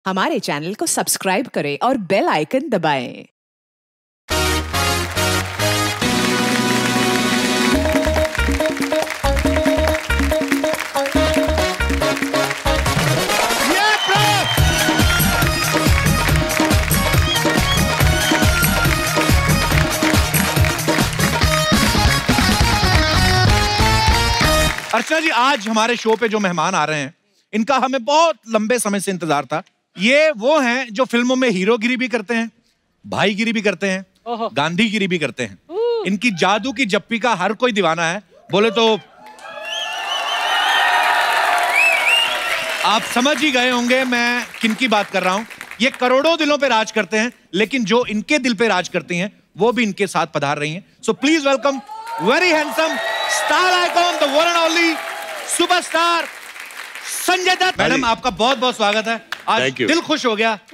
हमारे चैनल को सब्सक्राइब करें और बेल आइकन दबाएं। अर्चना जी, आज हमारे शो पे जो मेहमान आ रहे हैं, इनका हमें बहुत लंबे समय से इंतजार था। ये वो हैं जो फिल्मों में हीरोगिरी भी करते हैं, भाईगिरी भी करते हैं, गांधीगिरी भी करते हैं। इनकी जादू की जप्पी का हर कोई दीवाना है। बोले तो आप समझ ही गए होंगे मैं किनकी बात कर रहा हूं। ये करोड़ों दिलों पे राज करते हैं, लेकिन जो इनके दिल पे राज करती हैं वो भी इनके साथ पधार रही हैं। So please welcome very handsome star icon, the one and only superstar Sanjay Dutt. Madam, आपका बहुत बहुत स्वागत है। आज दिल खुश हो गया।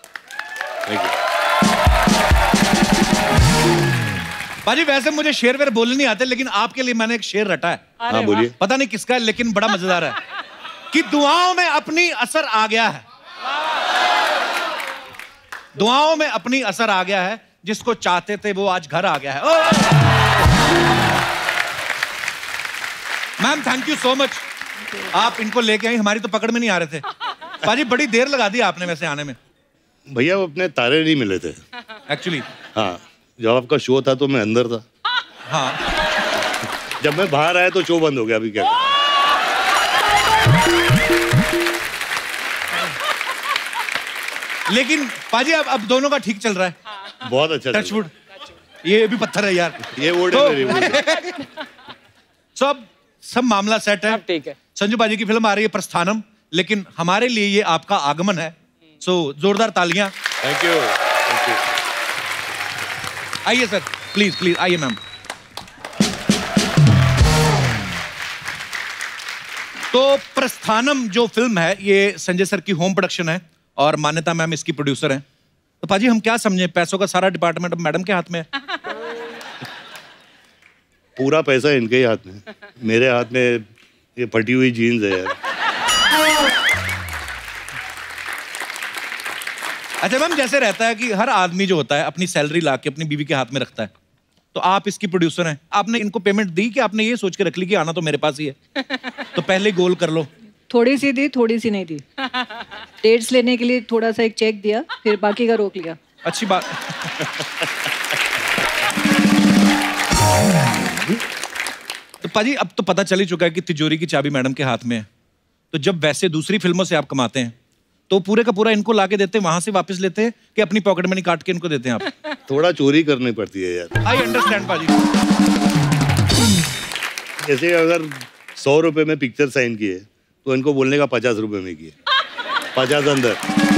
बाजी, वैसे मुझे शेर वेर बोलने नहीं आते, लेकिन आपके लिए मैंने एक शेर रटा है। हाँ, बोलिए। पता नहीं किसका है, लेकिन बड़ा मजेदार है कि दुआओं में अपनी असर आ गया है। दुआओं में अपनी असर आ गया है, जिसको चाहते थे वो आज घर आ गया है। Ma'am, thank you so much. आप इनको लेके आई, हमारी तो पकड़ में नहीं आ रहे थे। पाजी, बड़ी देर लगा दी आपने वैसे आने में। भैया, वो अपने तारे नहीं मिले थे एक्चुअली। हाँ, जब आपका शो था तो मैं अंदर था। हाँ, जब मैं बाहर आया तो शो बंद हो गया। अभी क्या लेकिन पाजी अब दोनों का ठीक चल रहा है। बहुत अच्छा। टचवुड। ये भी पत्थर है यार। ये वोट है। तो अब सब मामला सेट है। ठीक है। संजू पाजी की फिल्म आ रही है प्रस्थानम, लेकिन हमारे लिए ये आपका आगमन है। सो जोरदार तालियां। Thank you. आइए सर, प्लीज प्लीज आइए मैम। तो प्रस्थानम जो फिल्म है, ये संजय सर की होम प्रोडक्शन है और मान्यता मैम इसकी प्रोड्यूसर हैं। तो पाजी, हम क्या समझे, पैसों का सारा डिपार्टमेंट अब मैडम के हाथ में है। पूरा पैसा इनके ही हाथ में। मेरे हाथ में ये फटी हुई जीन्स है यार। अच्छा मैम, जैसे रहता है कि हर आदमी जो होता है अपनी सैलरी ला के अपनी बीवी के हाथ में रखता है, तो आप इसकी प्रोड्यूसर हैं। आपने इनको पेमेंट दी कि आपने ये सोच के रख ली कि आना तो मेरे पास ही है, तो पहले गोल कर लो। थोड़ी सी दी, थोड़ी सी नहीं दी। डेट्स लेने के लिए थोड़ा सा एक चेक दिया, फिर बाकी का रोक लिया। अच्छी बात। तो पाजी, अब तो पता चल ही चुका है कि तिजोरी की चाबी मैडम के हाथ में है। तो जब वैसे दूसरी फिल्मों से आप कमाते हैं, तो पूरे का पूरा इनको लाके देते हैं, वहां से वापस लेते हैं कि अपनी पॉकेट मनी काट के इनको देते हैं आप? थोड़ा चोरी करनी पड़ती है यार। आई अंडरस्टैंड पाजी। जैसे अगर 100 रुपए में पिक्चर साइन किए तो इनको बोलने का 50 रुपए में किए। 50 अंदर।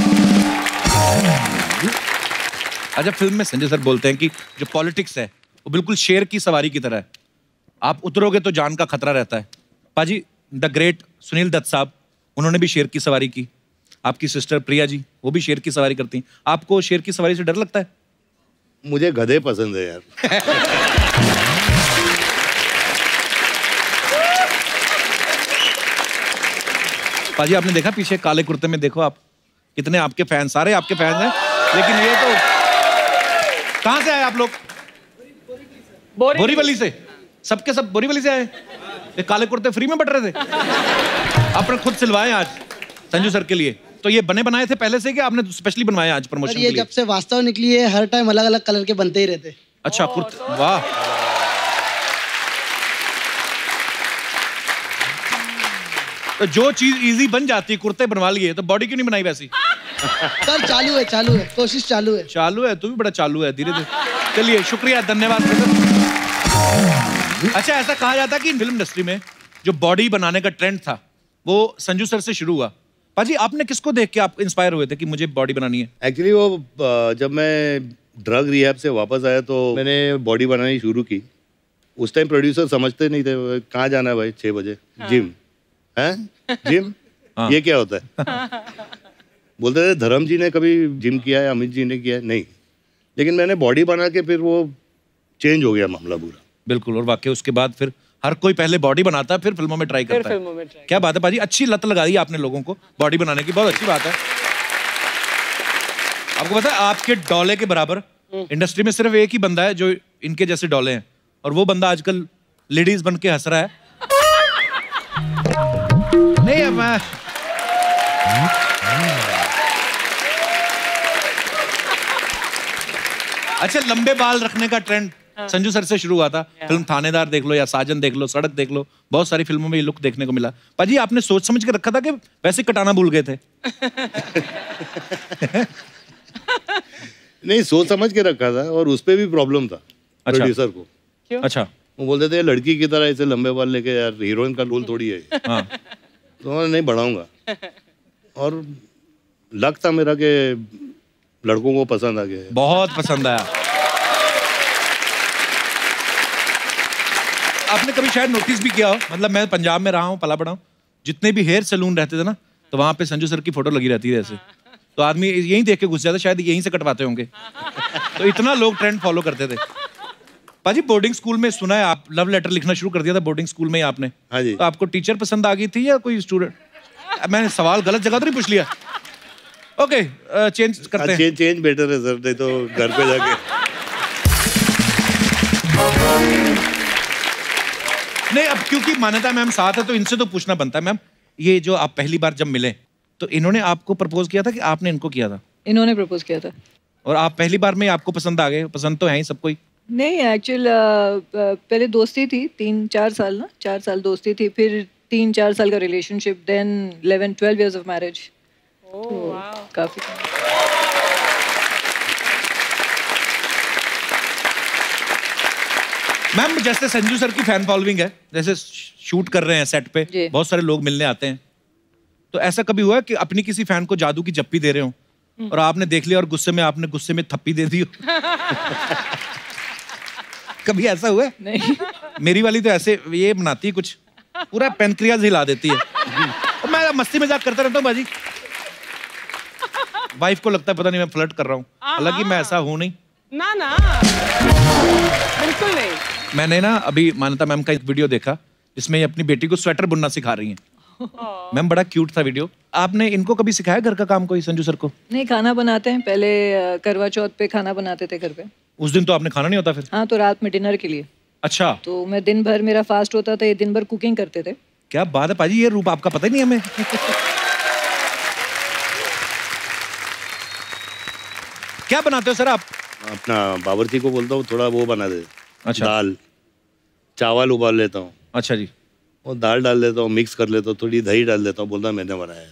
अच्छा, फिल्म में संजय सर बोलते हैं कि जो पॉलिटिक्स है वो बिल्कुल शेर की सवारी की तरह है। आप उतरोगे तो जान का खतरा रहता है। पाजी, द ग्रेट सुनील दत्त साहब, उन्होंने भी शेर की सवारी की। आपकी सिस्टर प्रिया जी, वो भी शेर की सवारी करती हैं। आपको शेर की सवारी से डर लगता है? मुझे गधे पसंद है यार। पाजी, आपने देखा पीछे काले कुर्ते में, देखो आप कितने आपके फैन, सारे आपके फैन हैं। लेकिन ये तो कहां से आए आप लोग? बोरीवली से। सबके सब बोरीवली से आए। ये काले कुर्ते फ्री में बट रहे थे? आपने खुद सिलवाए आज संजू सर के लिए? तो ये बने बनाए थे पहले से कि आपने स्पेशली बनवाए आज प्रमोशन के लिए? जब से वास्तव निकली है, हर टाइम अलग अलग कलर के बनते ही रहते। अच्छा, कुर्ते, वाह। तो जो चीज इजी बन जाती है, कुर्ते बनवा लिए, तो बॉडी क्यों नहीं बनाई वैसी? सर चालू है, कोशिश चालू है। चालू है, तू भी बड़ा चालू है, धीरे धीरे। चलिए, शुक्रिया, धन्यवाद। अच्छा, ऐसा कहा जाता है कि फिल्म इंडस्ट्री में जो बॉडी बनाने का ट्रेंड था वो संजू सर से शुरू हुआ। पाजी, आपने किसको देख के आप इंस्पायर हुए थे कि मुझे बॉडी बनानी है? एक्चुअली वो जब मैं ड्रग रिहैब से वापस आया तो मैंने बॉडी बनानी शुरू की। उस टाइम प्रोड्यूसर समझते नहीं थे, कहाँ जाना है भाई 6 बजे? जिम है? जिम? ये क्या होता है? बोलते थे धर्म जी ने कभी जिम किया है, अमित जी ने किया है? नहीं। लेकिन मैंने बॉडी बना के फिर वो चेंज हो गया मामला पूरा। बिल्कुल। और वाकई उसके बाद फिर हर कोई पहले बॉडी बनाता है, फिर फिल्मों में ट्राई करता है। क्या बात है पाजी, अच्छी लत लगा दी आपने लोगों को बॉडी बनाने की, बहुत अच्छी बात है। आपको पता है आपके डोले के बराबर इंडस्ट्री में सिर्फ एक ही बंदा है जो इनके जैसे डोले हैं, और वो बंदा आजकल लेडीज बन के हंस रहा है। नहीं मैं अच्छा, लंबे बाल रखने का ट्रेंड संजू सर से शुरू हुआ था। फिल्म थानेदार देख लो या साजन देख लो, सड़क देख लो, बहुत सारी फिल्मों में ये लुक देखने को मिला। पाजी आपने सोच समझ के रखा था कि वैसे कटाना भूल गए थे? नहीं, सोच समझ के रखा था, और उस पे भी प्रॉब्लम था प्रोड्यूसर को। क्यों? अच्छा, वो बोलते थे लड़की की तरह ऐसे लंबे बाल लेके, यार हीरोइन का रोल थोड़ी है। हाँ। तो नहीं बढ़ाऊंगा, और लक था मेरा कि लड़कों को पसंद आ गया। बहुत पसंद आया। आपने कभी शायद नोटिस भी किया हो, मतलब मैं पंजाब में रहा हूँ, पला बड़ा हूँ, जितने भी हेयर सैलून रहते थे ना, तो वहां पे संजू सर की फोटो लगी रहती है ऐसे, तो आदमी यहीं देख के घुस जाता, शायद यहीं से कटवाते होंगे। तो इतना लोग ट्रेंड फॉलो करते थे। पाजी बोर्डिंग स्कूल में सुना है आप लव लेटर लिखना शुरू कर दिया था बोर्डिंग स्कूल में ही आपने? हाँ जी। तो आपको टीचर पसंद आ गई थी या कोई स्टूडेंट? मैंने सवाल गलत जगह तो नहीं पूछ लिया? ओके, चेंज करते हैं। चेंज बेटर है सर, नहीं तो घर पे जाके। नहीं, अब क्योंकि मान्यता मैम साथ है तो इनसे तो पूछना बनता है। मैम, ये जो आप पहली बार जब मिले तो इन्होंने आपको प्रपोज किया था कि आपने इनको किया था? इन्होंने प्रपोज किया था। और आप पहली बार में आपको पसंद आ गए? पसंद तो है ही सबको ही। नहीं, एक्चुअल पहले दोस्ती थी 3-4 साल ना, 4 साल दोस्ती थी, फिर 3-4 साल का relationship, then 11-12 years of marriage. काफी। मैम, जैसे संजू सर की फैन फॉलोइंग है, जैसे शूट कर रहे हैं सेट पे, बहुत सारे लोग मिलने आते हैं, तो ऐसा कभी हुआ कि अपनी किसी फैन को जादू की जप्पी दे रहे हो और आपने देख लिया और आपने गुस्से में थप्पी दे दी हो? कभी ऐसा हुआ है? नहीं। मेरी वाली तो ऐसे ये बनाती है कुछ, पूरा पेनक्रियाज हिला देती है। और मैं मस्ती मजाक करता रहता हूँ बाजी, वाइफ को लगता है पता नहीं मैं फ्लर्ट कर रहा हूँ, हालांकि मैं ऐसा हूँ नहीं। ना ना, बिल्कुल नहीं। मैंने ना अभी मान्यता मैम का एक वीडियो देखा जिसमें ये अपनी बेटी को स्वेटर बुनना सिखा रही हैं। मैम, बड़ा क्यूट था वीडियो। आपने इनको कभी सिखाया घर का काम कोई संजू सर को? नहीं, खाना बनाते हैं, पहले करवा चौथ पे खाना बनाते थे घर पे। उस दिन तो आपने खाना नहीं होता फिर? हाँ, तो रात में डिनर के लिए। अच्छा। तो मैं दिन भर, मेरा फास्ट होता था, ये दिन भर कुकिंग करते थे। क्या बात है पाजी, ये रूप आपका पता ही नहीं हमें। क्या बनाते हो सर आप? अपना बावर्ची को बोलता हूँ थोड़ा वो बना दे। अच्छा। दाल चावल उबाल लेता हूँ। अच्छा जी। और दाल डाल देता हूँ, मिक्स कर लेता हूँ, थोड़ी दही डाल देता हूँ, बोलता मैंने बनाया।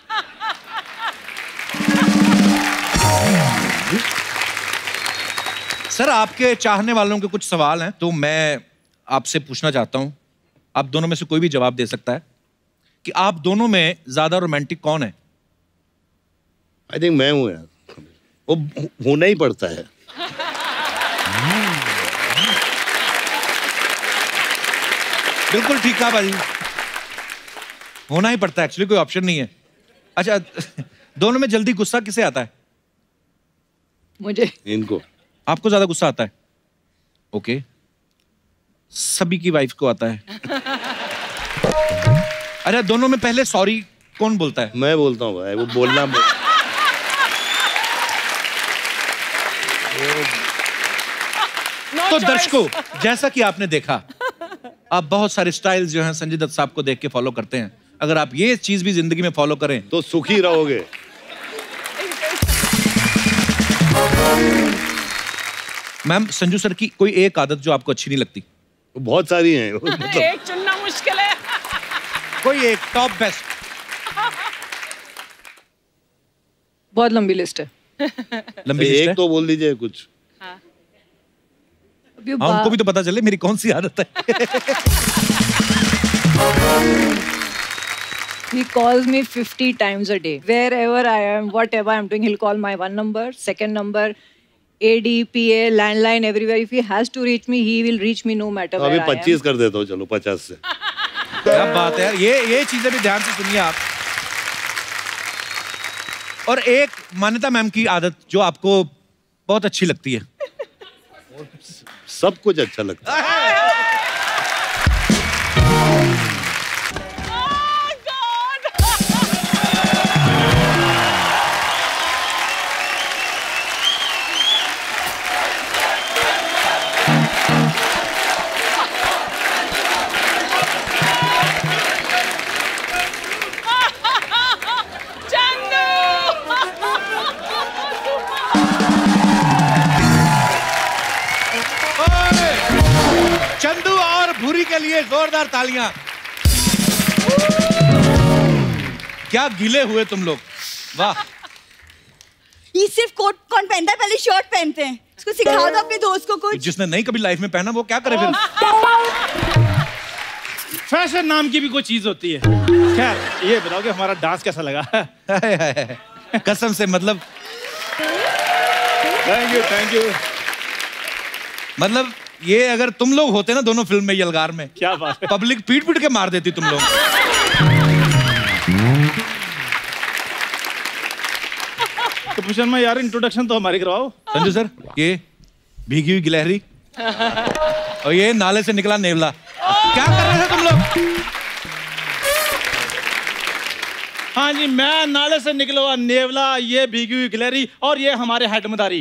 सर, आपके चाहने वालों के कुछ सवाल हैं तो मैं आपसे पूछना चाहता हूं, आप दोनों में से कोई भी जवाब दे सकता है, कि आप दोनों में ज्यादा रोमांटिक कौन है? आई थिंक मैं हूँ यार, वो होना ही पड़ता है। बिल्कुल ठीक कहा भाई, होना ही पड़ता है, एक्चुअली कोई ऑप्शन नहीं है। अच्छा, दोनों में जल्दी गुस्सा किसे आता है? मुझे। इनको। आपको ज्यादा गुस्सा आता है? ओके, सभी की वाइफ को आता है। अरे, दोनों में पहले सॉरी कौन बोलता है? मैं बोलता हूँ भाई, वो बोलना तो दर्शकों, जैसा कि आपने देखा, आप बहुत सारे स्टाइल्स जो हैं संजय दत्त साहब को देख के फॉलो करते हैं। अगर आप ये चीज भी जिंदगी में फॉलो करें तो सुखी रहोगे। मैम, संजू सर की कोई एक आदत जो आपको अच्छी नहीं लगती? बहुत सारी हैं। एक चुनना मुश्किल है। कोई एक टॉप बेस्ट? बहुत लंबी लिस्ट है। लंबी लिस्ट एक है? तो बोल दीजिए कुछ। अभी हाँ, उनको भी तो पता चले मेरी कौन सी आदत है। He calls me 50 times a day. Wherever I am, whatever I'm doing, he'll call my one number, second number, AD, PA, landline, everywhere. If he has to reach me, he will reach me no matter where अभी I am. 25 कर देता हूँ, चलो 50 से। क्या बात है यार, ये चीजें भी ध्यान से सुनिए आप। और एक मान्यता मैम की आदत जो आपको बहुत अच्छी लगती है? सब कुछ अच्छा लगता है। धुरी के लिए जोरदार तालियां। क्या गीले हुए तुम लोग, वाह। ये सिर्फ कोट कौन पहनता है, पहले शर्ट पहनते हैं। इसको सिखा दो अपने दोस्त को कुछ। जिसने नहीं कभी लाइफ में पहना वो क्या करे फिर। फैशन नाम की भी कोई चीज होती है। खैर ये बताओ कि हमारा डांस कैसा लगा? कसम से मतलब थैंक यू। मतलब ये अगर तुम लोग होते ना दोनों फिल्म में यलगार में, क्या बात है, पब्लिक पीट पीट के मार देती तुम लोग। तो शर्मा यार इंट्रोडक्शन तो हमारी करवाओ। संजू सर, ये भीगी हुई गिलहरी और ये नाले से निकला नेवला, क्या कर रहे थे तुम लोग? हाँ जी, मैं नाले से निकला हुआ नेवला, ये भीगी हुई गिलहरी और ये हमारे हेड मदारी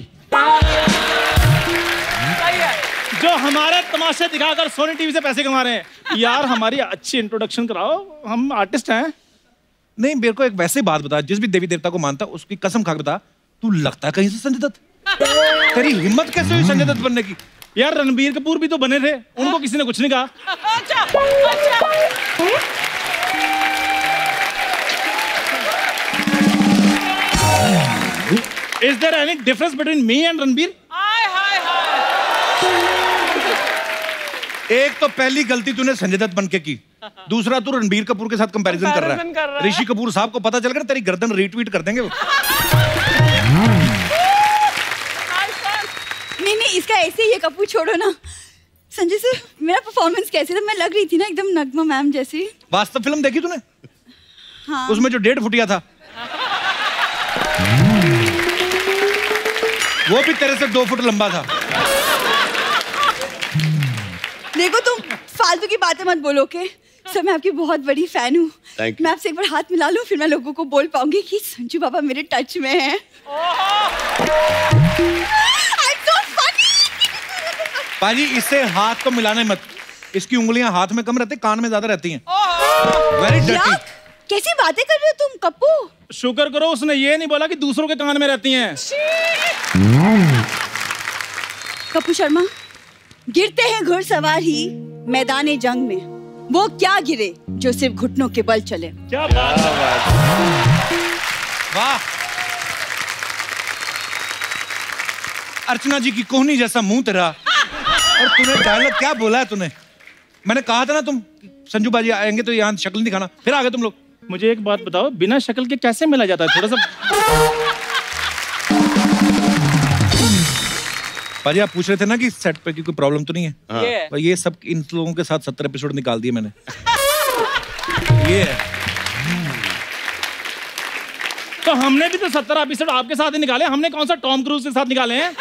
जो हमारे तमाशे दिखाकर सोनी टीवी से पैसे कमा रहे हैं। यार हमारी अच्छी इंट्रोडक्शन कराओ, हम आर्टिस्ट हैं। नहीं, मेरे को एक वैसे बात बता, जिस भी देवी देवता को मानता उसकी कसम खा के बता, तू लगता कहीं से संजय दत्त? तेरी हिम्मत कैसे हुई संजय दत्त बनने की? यार रणबीर कपूर भी तो बने थे, उनको किसी ने कुछ नहीं कहा। Is there any difference between me and Ranbir? एक तो पहली गलती तूने संजय दत्त बन के की, दूसरा तू रणबीर कपूर के साथ कंपैरिजन कर रहा है। ऋषि कपूर साहब को पता चल गया तेरी गर्दन रीट्वीट कर देंगे वो। नहीं, इसका ऐसे ही है, कपूर छोड़ो ना। संजय सर, मेरा परफॉर्मेंस कैसे था? मैं लग रही थी ना एकदम नगमा मैम जैसी। वास्तव फिल्म देखी तूने? हाँ। उसमें जो 1.5 फुटिया था वो भी तेरे से 2 फुट लंबा था। देखो तुम फालतू की बातें मत बोलो के सर, मैं आपकी बहुत बड़ी फैन हूँ। मैं आपसे एक बार हाथ मिला लूं, फिर मैं लोगों को बोल पाऊंगी कि संजू बाबा मेरे टच में हैं। पाजी, इससे हाथ को मिलाने मत, इसकी उंगलियां हाथ में कम रहती, कान में ज्यादा रहती हैं। Very dirty. कैसी बातें कर रहे हो तुम कप्पू? शुक्र करो उसने ये नहीं बोला कि दूसरों के कान में रहती हैं। कप्पू शर्मा, गिरते हैं घुड़सवार ही मैदाने जंग में, वो क्या गिरे जो सिर्फ घुटनों के बल चले। क्या बात है। वाह। अर्चना जी की कोहनी जैसा मुंह तेरा, और तूने डायलॉग क्या बोला है तूने? मैंने कहा था ना तुम संजू बाजी आएंगे तो यहाँ शक्ल नहीं दिखाना, फिर आ गए तुम लोग। मुझे एक बात बताओ, बिना शक्ल के कैसे मिला जाता है? थोड़ा सा पाजी, आप पूछ रहे थे ना कि सेट पे की कोई प्रॉब्लम तो नहीं है? हाँ। ये सब इन लोगों के साथ 70 एपिसोड निकाल दिए मैंने। ये है। तो हमने भी तो 70 एपिसोड आपके साथ ही निकाले, हमने कौन सा टॉम क्रूज के साथ निकाले हैं?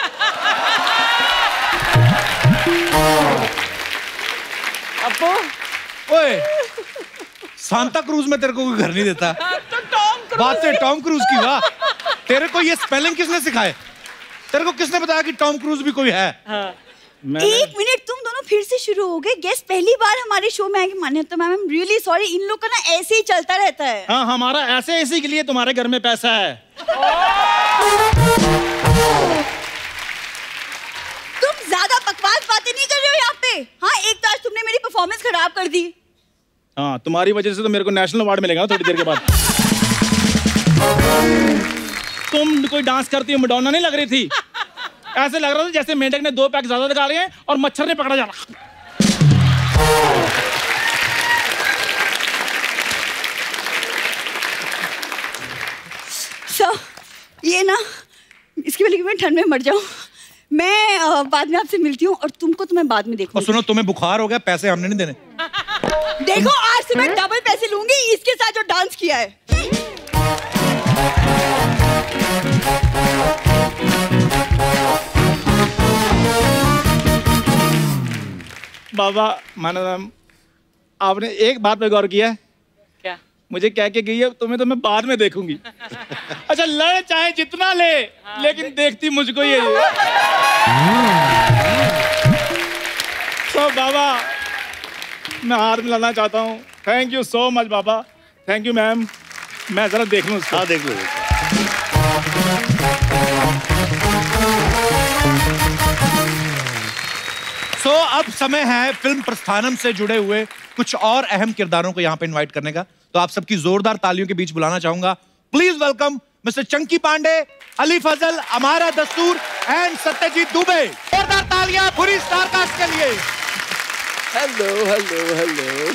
अपो, ओए, सांता क्रूज में तेरे को कोई घर नहीं देता। तो टॉम बात से टॉम क्रूज की, वाह। तेरे को ये स्पेलिंग किसने सिखाए? तेरे को किसने बताया कि टॉम क्रूज भी कोई है? हाँ। एक मिनट, तुम दोनों फिर से शुरू हो गए। गेस्ट पहली बार हमारे शो में आएंगे। Maanayata ma'am, I am really sorry, इन लोग का ना ऐसे ही चलता रहता है। हाँ, हमारा ऐसे इसी के लिए तुम्हारे घर में पैसा है। तुम ज्यादा बकवास बातें नहीं कर रहे हो यहाँ पे। हाँ, एक तो आज तुमने मेरी परफॉर्मेंस खराब कर दी। हाँ, तुम्हारी वजह से तो मेरे को नेशनल अवार्ड मिलेगा थोड़ी देर के बाद। तुम कोई डांस करती हो, मैडोना नहीं लग रही थी। ऐसे लग रहा था जैसे मेंढक ने 2 पैक ज्यादा निकाले हैं और मच्छर ने पकड़ा जा रहा। ये ना, इसकी वजह से मैं ठंड में मर जाऊं। मैं बाद में आपसे मिलती हूँ और तुमको तो मैं बाद में देखूंगी। और सुनो, तुम्हें बुखार हो गया, पैसे हमने नहीं देने। देखो, आज से मैं डबल पैसे लूंगी इसके साथ जो डांस किया है। बाबा मानव, आपने एक बात पे गौर किया है? क्या? मुझे कह के गई है तुम्हें तो मैं बाद में देखूंगी। अच्छा, लड़ चाहे जितना ले, लेकिन देखती मुझको ये। तो बाबा, मैं हाथ मिलाना चाहता हूँ। Thank you so much Baba. Thank you ma'am. मैं जरा देख लूँ उसको। हाँ, देख लो। सो अब समय है फिल्म प्रस्थानम से जुड़े हुए कुछ और अहम किरदारों को यहाँ पे इनवाइट करने का। तो आप सबकी जोरदार तालियों के बीच बुलाना चाहूंगा। Please welcome mister Chunky Panday, Ali Fazal, Amyra Dastur and Satyajit Dubey. जोरदार तालियां पूरी स्टार कास्ट के लिए। Hello hello hello.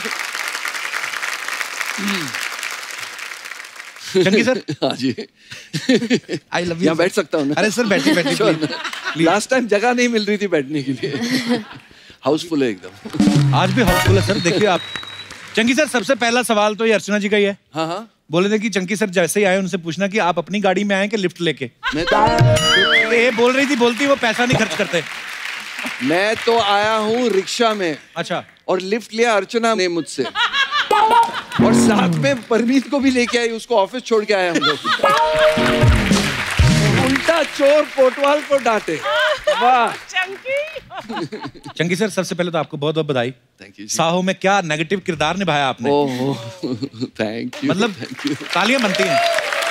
Chunky sir. हाँ जी। I love you. यहाँ बैठ सकता हूँ ना? अरे सर बैठिए बैठिए। लास्ट टाइम जगह नहीं मिल रही थी बैठने के लिए। हाउसफुल है एकदम। आज भी हाउसफुल है सर। देखिए आप चंकी सर, सबसे पहला सवाल तो ये अर्चना जी का ही है। हाँ हाँ। बोले थे कि चंकी सर जैसे ही आए उनसे पूछना कि आप अपनी गाड़ी में आए कि लिफ्ट लेके। मैं तो ये बोल रही थी, बोलती वो पैसा नहीं खर्च करते। मैं तो आया हूँ रिक्शा में। अच्छा। और लिफ्ट लिया अर्चना ने मुझसे, और साथ में परमीत को भी लेके आई, उसको ऑफिस छोड़ के आया हम लोग। उल्टा चोर कोतवाल को डांटे। वाह चंकी सर, सबसे पहले तो आपको बहुत बहुत बधाई। Thank you. साहो में क्या नेगेटिव किरदार निभाया आपने। Oh thank you. मतलब तालियां बनती हैं।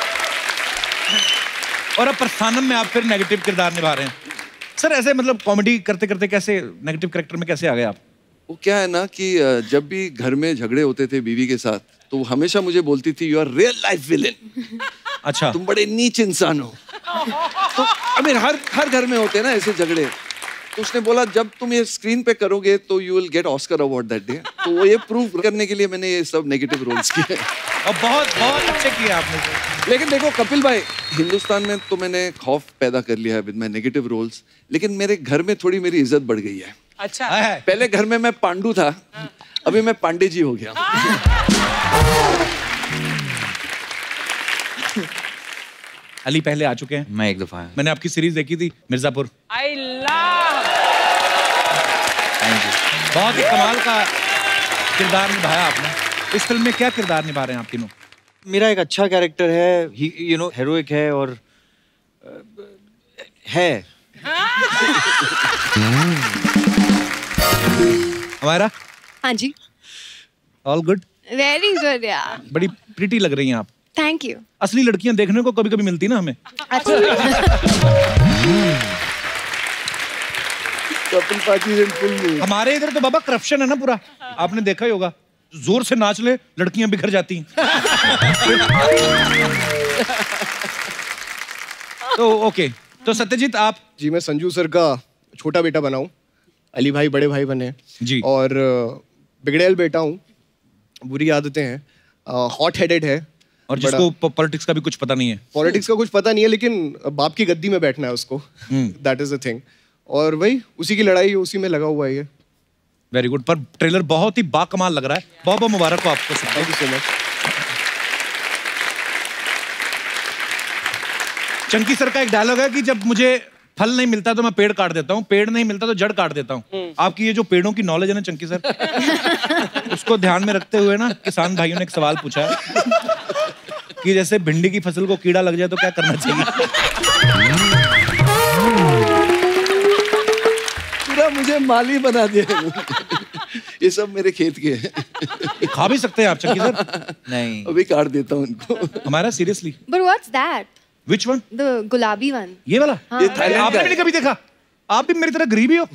और अब प्रस्थानम में आप फिर नेगेटिव किरदार निभा रहे हैं। सर ऐसे मतलब कॉमेडी करते करते कैसे नेगेटिव कैरेक्टर में कैसे आ गए आप? वो क्या है ना कि जब भी घर में झगड़े होते थे बीवी के साथ, तो वो हमेशा मुझे बोलती थी you are real life villain. अच्छा। तुम बड़े नीच इंसान हो। तो आई हर घर में होते हैं ना ऐसे झगड़े। तो उसने बोला जब तुम ये स्क्रीन पे करोगे तो you will get Oscar award that day. तो वो ये प्रूव करने के लिए मैंने ये सब नेगेटिव रोल्स किए। और बहुत बहुत अच्छे किए आपने। लेकिन देखो कपिल भाई, हिंदुस्तान में तो मैंने खौफ पैदा कर लिया है विद माय नेगेटिव रोल्स, लेकिन मेरे घर में थोड़ी मेरी इज्जत बढ़ गई है। अच्छा। पहले घर में मैं पांडु था, अभी मैं पांडे जी हो गया। अली पहले आ चुके हैं। मैं एक दफा आया। मैंने आपकी सीरीज देखी थी Mirzapur. I love. Thank you. बहुत ही कमाल का किरदार निभाया आपने। इस फिल्म में क्या किरदार निभा रहे हैं आप तीनों? मेरा एक अच्छा कैरेक्टर है, यू नो हेरोइक है और है। हमारा? हाँ जी। All good? वेरी गुड यार। बड़ी प्रिटी लग रही हैं आप। Thank you. असली लड़कियां देखने को कभी कभी मिलती ना हमें। कपिल पाजी इन फिल्म। हमारे इधर तो बाबा करप्शन है ना पूरा, आपने देखा ही होगा। जोर से नाच ले लड़कियां बिखर जाती हैं। तो ओके, तो सत्यजीत आप? जी मैं संजू सर का छोटा बेटा बना हूँ, अली भाई बड़े भाई बने जी, और बिगड़ैल बेटा हूँ, बुरी आदतें हैं, हॉट हेडेड है, और जिसको पॉलिटिक्स का भी कुछ पता नहीं है। पॉलिटिक्स का कुछ पता नहीं है, लेकिन बाप की गद्दी में बैठना है उसको, दैट इज द थिंग। और वही उसी की लड़ाई, उसी में लगा हुआ है ये। Very good. पर ट्रेलर बहुत ही बाकमाल लग रहा है। बहुत बहुत मुबारक हो आपको। Thank you so much. Chunky sir का एक डायलॉग है कि जब मुझे फल नहीं मिलता तो मैं पेड़ काट देता हूँ, पेड़ नहीं मिलता तो जड़ काट देता हूँ। आपकी ये जो पेड़ों की नॉलेज है ना चंकी सर, उसको ध्यान में रखते हुए ना किसान भाइयों ने एक सवाल पूछा है कि जैसे भिंडी की फसल को कीड़ा लग जाए तो क्या करना चाहिए? पूरा मुझे माली बना दिया। ये सब मेरे खेत के हैं। खा भी सकते हैं आप चंकी सर? नहीं, अभी काट देता हूँ इनको। हमारा seriously. But what's that? Which one? The गुलाबी one. ये वाला? हाँ। ये थाईलैंड आपने का भी है। नहीं कभी देखा? आप भी मेरी तरह गरीबी हो?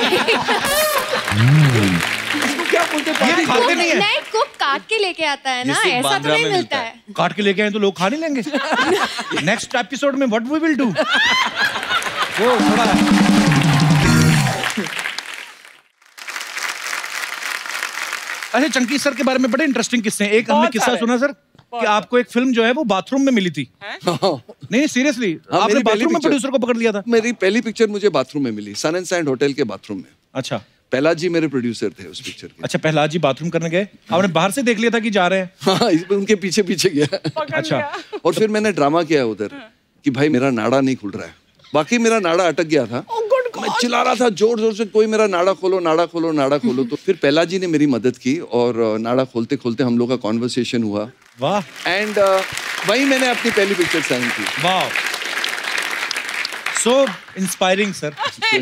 क्या बोलते हैं? ये खाते नहीं है। नहीं, कुक काट के लेके आता है ना, ये सिर्फ ऐसा तो बांद्रा नहीं में मिलता मिलता है। काट के लेके आए तो लोग खा नहीं लेंगे? नेक्स्ट एपिसोड में व्हाट वी विल डू, वो थोड़ा अच्छा। चंकी सर के बारे में बड़े इंटरेस्टिंग किस्से हैं। एक हमने किस्सा सुना सर कि आपको एक फिल्म जो है वो बाथरूम में मिली थी। नहीं सीरियसली, आपने बाथरूम में प्रोड्यूसर को पकड़ लिया था? मेरी पहली पिक्चर मुझे बाथरूम में मिली, सन एंड सैंड होटल के बाथरूम में। अच्छा। प्रहलाद जी मेरे प्रोड्यूसर थे उस पिक्चर के। अच्छा, प्रहलाद जी बाथरूम करने गए, आपने बाहर से देख लिया था कि जा रहे हैं? हाँ, इसमें उनके पीछे पीछे गया। अच्छा। और फिर मैंने ड्रामा किया उधर कि भाई मेरा नाड़ा नहीं खुल रहा है। बाकी मेरा नाड़ा अटक गया था। मैं चिल्ला रहा था जोर जोर से, कोई मेरा नाड़ा खोलो, नाड़ा खोलो, नाड़ा खोलो। तो फिर प्रहलाद जी ने मेरी मदद की और नाड़ा खोलते खोलते हम लोग का कॉन्वर्सेशन हुआ। वाह। एंड वही मैंने अपनी पहली पिक्चर साइन की। वाह, सो इंस्पायरिंग सर।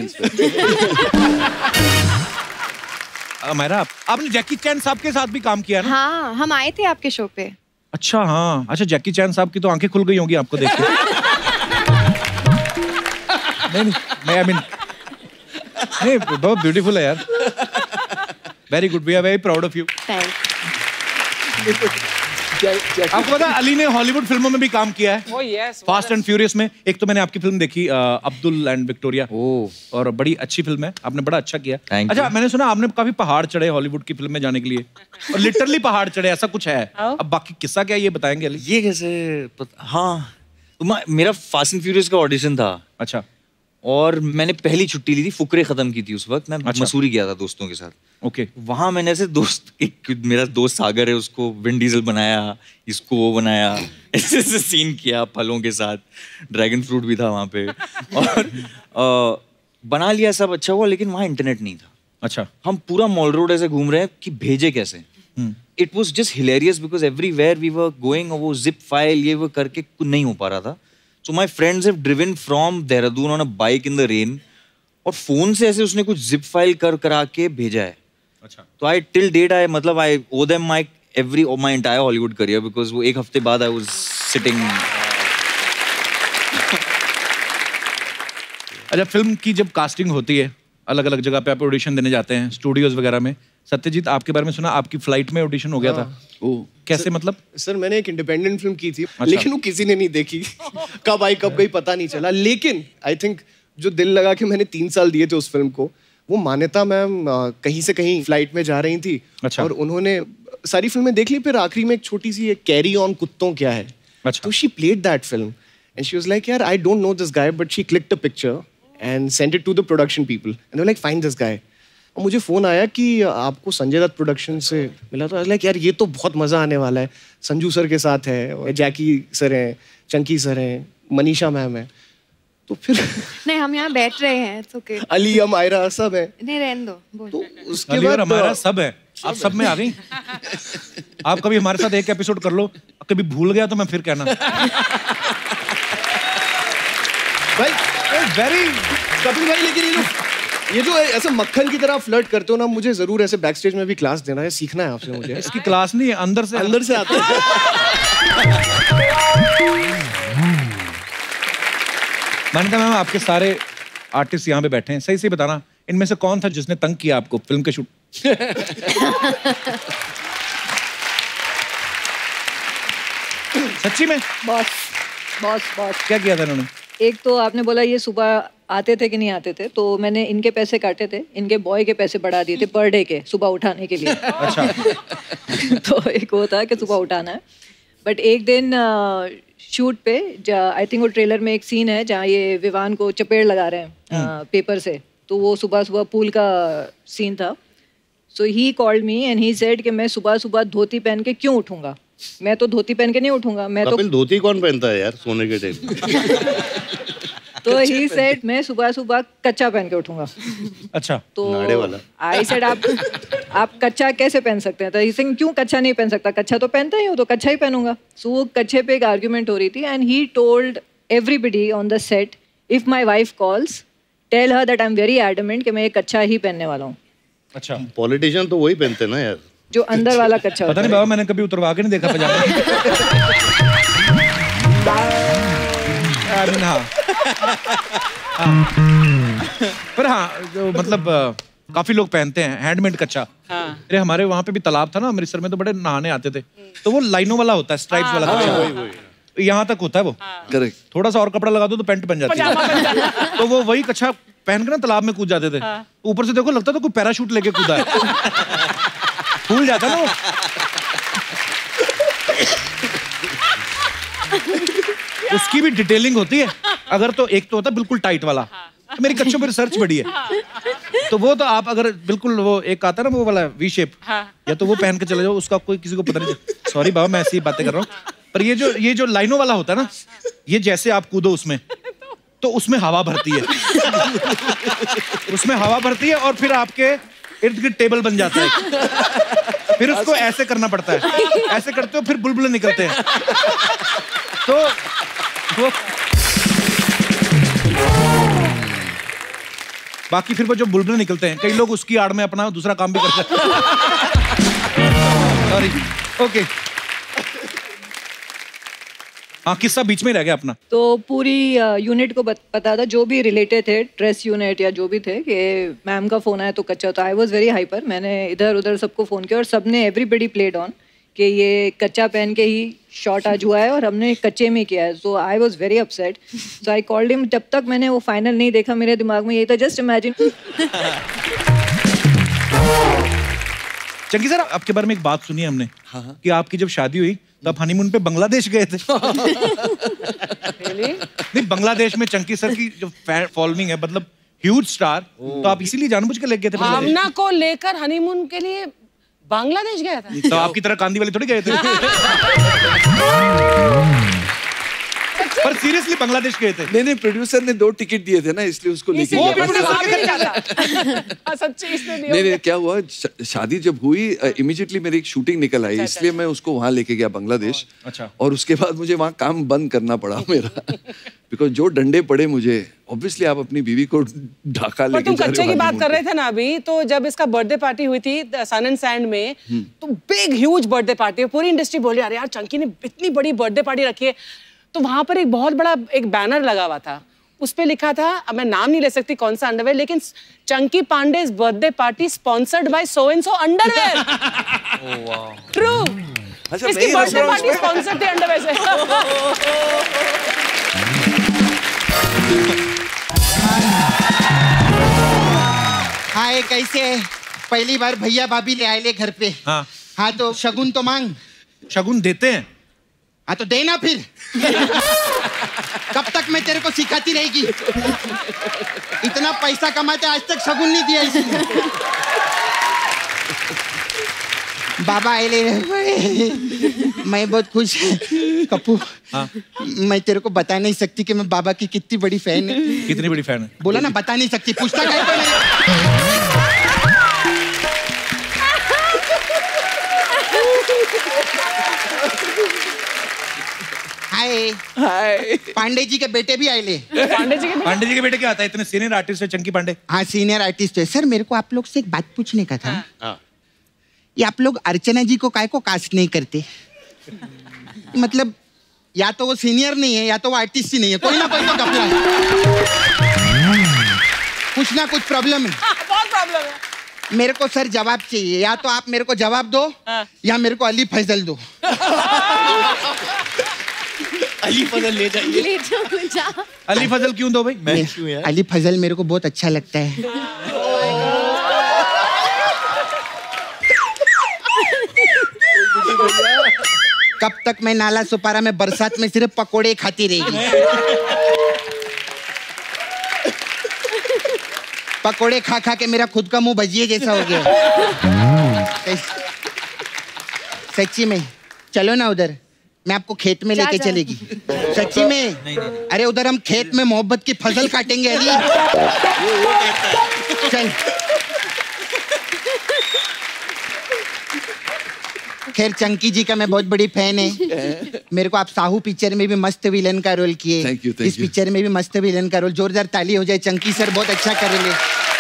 मेरा आपने जैकी चैन साहब के साथ भी काम किया ना? हाँ, हम आए थे आपके शो पे। अच्छा हाँ, अच्छा जैकी चैन साहब की तो आंखें खुल गई होंगी आपको देख के। नहीं, नहीं बहुत ब्यूटीफुल है यार. Very good, we are very proud of you. आपको पता है अली ने हॉलीवुड फिल्मों में भी काम किया है. Oh yes. Fast and Furious में. एक तो मैंने आपकी फिल्म देखी अब्दुल एंड विक्टोरिया. और बड़ी अच्छी फिल्म है, आपने बड़ा अच्छा किया. अच्छा मैंने सुना आपने काफी पहाड़ चढ़े हॉलीवुड की फिल्म में जाने के लिए. और लिटरली पहाड़ चढ़े, ऐसा कुछ है. अब बाकी किस्सा क्या ये बताएंगे अली? ये कैसे हाँ मेरा फास्ट एंड फ्यूरियस का ऑडिशन था. अच्छा. और मैंने पहली छुट्टी ली थी, फुकरे खत्म की थी उस वक्त. मैं मसूरी गया था दोस्तों के साथ. ओके. वहां मैंने ऐसे एक मेरा दोस्त सागर है, उसको विन डीजल बनाया, इसको वो बनाया, ऐसे सीन किया फलों के साथ. ड्रैगन फ्रूट भी था वहां पे. और बना लिया, सब अच्छा हुआ. लेकिन वहां इंटरनेट नहीं था. अच्छा. हम पूरा मॉल रोड ऐसे घूम रहे हैं कि भेजे कैसे. It was just hilarious because everywhere we were going, वो जिप फाइल ये वो करके कुछ नहीं हो पा रहा था. So my friends have driven from Dehradun on a bike in the rain और फोन से ऐसे उसने कुछ zip file करा के भेजा है. अच्छा. तो I till date मतलब I owe them my entire Hollywood career because वो एक हफ्ते बाद I was sitting. अच्छा फिल्म की जब कास्टिंग होती है अलग अलग जगह पे आप ऑडिशन देने जाते हैं स्टूडियोज वगैरह में. सत्यजीत आपके बारे में सुना आपकी फ्लाइट में ऑडिशन हो गया था. कैसे मतलब? सर मैंने एक इंडिपेंडेंट फिल्म की थी. लेकिन वो किसी ने नहीं देखी. कब आई कब गई पता नहीं चला. लेकिन आई थिंक जो दिल लगा के मैंने 3 साल दिए थे उस फिल्म को, वो मान्यता मैम कहीं से कहीं फ्लाइट में जा रही थी. अच्छा. और उन्होंने सारी फिल्में देख ली. फिर आखिरी में एक छोटी सी कैरी ऑन कुत्तों क्या है. अच्छा. तो she played that film and she was like यार I don't know this guy but she clicked a picture and sent it to the production people and they were like find this guy. और मुझे phone आया कि आपको Sanjay Dutt production से मिला. तो like यार ये तो बहुत मजा आने वाला है. संजू सर के साथ है, और जैकी सर हैं, चंकी सर हैं, मनीषा मैम है. तो फिर नहीं हम यहाँ बैठ रहे हैं. ओके. अली अमायरा सब है. नहीं रहने दो. बोल. तो उसके बाद हमारा सब है. आप सब में आ गई. आप कभी हमारे साथ एक एपिसोड कर लो, कभी भूल गया तो मैं फिर कहना. भाई वेरी कपिल भाई. लेकिन ये जो ऐसे मक्खन की तरह फ्लर्ट करते हो ना, मुझे जरूर ऐसे बैक स्टेज में भी क्लास देना है. सीखना है आपसे मुझे. इसकी क्लास नहीं है, अंदर से आता है. मानिका मैम आपके सारे आर्टिस्ट यहाँ पे बैठे हैं, सही सही बताना इनमें से कौन था जिसने तंग किया आपको फिल्म के शूट? सच्ची में? बॉस क्या किया था इन्होंने? एक तो आपने बोला ये सुबह आते थे कि नहीं आते थे, तो मैंने इनके पैसे काटे थे, इनके बॉय के पैसे बढ़ा दिए थे पर डे के सुबह उठाने के लिए. अच्छा. तो एक वो था कि सुबह उठाना है. बट एक दिन शूट पे आई थिंक वो ट्रेलर में एक सीन है जहाँ ये विवान को चपेड़ लगा रहे हैं पेपर से. तो वो सुबह सुबह पूल का सीन था. So he called me and he said कि मैं सुबह सुबह धोती पहन के क्यों उठूंगा. मैं तो धोती पहन के नहीं उठूंगा. मैं तो धोती कौन पहनता है यार सोने के टाइम. तो ही सेड मैं सुबह सुबह कच्चा पहन के उठूंगा. अच्छा. तो नाड़े वाला. आई सेड आप कच्चा कैसे पहन सकते हैं. तो ही सेड क्यों कच्चा नहीं पहन सकता. कच्चा तो पहनता ही हो, तो कच्चा ही पहनूंगा. सो वो कच्चे पे एक आर्ग्यूमेंट हो रही थी and he told everybody on the set if my wife calls tell her that I am very adamant कि मैं ये कच्चा ही पहनने वाला हूँ. अच्छा. पॉलिटिशियन तो वही पहनते ना यार, जो अंदर वाला कच्चा. पता नहीं बाबा, मैंने कभी उतरवा के नहीं देखा पजामा. पर हाँ जो मतलब काफी लोग पहनते हैं हैंडमेड कच्चा. अरे हमारे वहाँ पे भी तालाब था ना अमृतसर में, तो बड़े नहाने आते थे. तो वो लाइनों वाला होता है, स्ट्राइप्स वाला कच्चा. यहाँ तक होता है वो. करेक्ट. थोड़ा सा और कपड़ा लगा दो तो पैंट बन जाती है. तो वो वही कच्चा पहन के ना तालाब में कूद जाते थे. ऊपर से देखो लगता था कोई पैराशूट लेके कूदा है. फूल जाता ना वो. उसकी भी डिटेलिंग होती है. अगर तो एक तो होता है बिल्कुल टाइट वाला. तो मेरी कच्चों पे रिसर्च बड़ी है. तो वो तो आप अगर बिल्कुल वो एक आता है ना वो वाला वी शेप, या तो वो पहन के चले जाओ, उसका कोई किसी को पता नहीं. सॉरी बाबा मैं ऐसी ही बातें कर रहा हूँ. पर ये जो लाइनों वाला होता है ना, ये जैसे आप कूदो उसमें तो उसमें हवा भरती है. उसमें हवा भरती है और फिर आपके इर्द गिर्द टेबल बन जाता है. फिर उसको ऐसे करना पड़ता है. ऐसे करते हो फिर बुलबुले निकलते हैं. तो वो बाकी फिर वो जो बुलबुले निकलते हैं, कई लोग उसकी आड़ में अपना दूसरा काम भी करते हैं. सॉरी. ओके. हाँ, किस्सा बीच में रह गया अपना। तो पूरी यूनिट को पता था, जो भी रिलेटेड थे, ड्रेस यूनिट या जो भी थे, कि मैम का फोन आया तो कच्चा। तो आई वाज वेरी हाइपर। मैंने इधर उधर सबको फोन किया और सबने एवरीबडी प्लेड ऑन कि ये कच्चा पहन के ही शॉट आज हुआ है और हमने कच्चे में किया है। So I was very upset. So I called him. जब तक मैंने वो फाइनल नहीं देखा, मेरे दिमाग में यही था, जस्ट इमेजिन। चंकी सर, आपके बारे में एक बात सुनी हमने कि आपकी जब शादी हुई तो आप हनीमून पे बांग्लादेश गए थे। नहीं, बांग्लादेश में चंकी सर की जो फॉलोइंग है, मतलब ह्यूज स्टार, तो आप इसीलिए जानबूझ के लेके गए थे भावना को लेकर हनीमून के लिए बांग्लादेश गया था। तो आपकी तरह कांदी वाली थोड़ी गए थे। पर सीरियसली बांग्लादेश गए थे? नहीं, प्रोड्यूसर ने 2 टिकट दिए थे ना, इसलिए उसको लेके गया। नहीं, क्या हुआ, शादी जब हुई इमीडिएटली मेरी एक शूटिंग निकल आई, इसलिए मैं उसको वहां लेके गया बांग्लादेश। अच्छा। और उसके बाद मुझे वहां काम बंद करना पड़ा मेरा, बिकॉज जो डंडे पड़े मुझे, ऑब्वियसली आप अपनी बीवी को ढाका लेके तुम कच्चे की बात कर रहे थे ना अभी, तो जब इसका बर्थडे पार्टी हुई थी सन एंड सैंड में, तो बिग ह्यूज बर्थडे पार्टी, पूरी इंडस्ट्री बोली अरे यार चंकी ने इतनी बड़ी बर्थडे पार्टी रखी है। तो वहां पर एक बहुत बड़ा एक बैनर लगा हुआ था, उस पे लिखा था, अब मैं नाम नहीं ले सकती कौन सा अंडरवेयर, लेकिन Chunky Panday's birthday party sponsored by so and so underwear. True. अच्छा, इसकी बर्थडे पार्टी स्पॉन्सर्ड थी अंडरवेयर से। हाय, कैसे? पहली बार भैया भाभी ले आए ले घर पे। हाँ तो शगुन तो मांग। शगुन देते हैं? हाँ तो देना फिर। कब तक मैं तेरे को सिखाती रहेगी? इतना पैसा कमाते आज तक शगुन नहीं दिया इसने। बाबा आए ले। मैं बहुत खुश। कप्पू, मैं तेरे को बता नहीं सकती कि मैं बाबा की कितनी बड़ी फैन है। कितनी बड़ी फैन है? बोला ना, बता नहीं सकती। पूछता क्या है? हाय। हाय। पांडे जी के बेटे भी आए ले। पांडे जी के बेटे क्या आता है? इतने सीनियर आर्टिस्ट है चंकी पांडे। हाँ, सीनियर आर्टिस्ट है। सर, मेरे को आप लोग से एक बात पूछने का था। ये आप लोग अर्चना जी को काय को कास्ट नहीं करते? मतलब या तो वो सीनियर नहीं है या तो वो आर्टिस्ट ही नहीं है, कोई ना कोई तो घपला है। कुछ ना कुछ प्रॉब्लम है। बहुत प्रॉब्लम है। मेरे को सर जवाब चाहिए, या तो आप मेरे को जवाब दो या मेरे को अली फजल दो। अली फजल ले जाइए। अली फजल क्यों दो भाई? मैं क्यों यार? अली फजल मेरे को बहुत अच्छा लगता है। कब तक मैं नाला सुपारा में बरसात में सिर्फ पकोड़े खाती रहेगी? पकोड़े खा खा के मेरा खुद का मुंह भजिए जैसा हो गया। सच्ची में चलो ना उधर, मैं आपको खेत में लेके चलेगी। सच्ची में? अरे उधर हम खेत में मोहब्बत की फसल काटेंगे अली। चल। खैर, चंकी जी का मैं बहुत बड़ी फैन है। मेरे को आप साहू पिक्चर में भी मस्त विलन का रोल किए। इस पिक्चर में भी मस्त विलन का रोल। जोरदार ताली हो जाए। चंकी सर बहुत अच्छा कर रहे।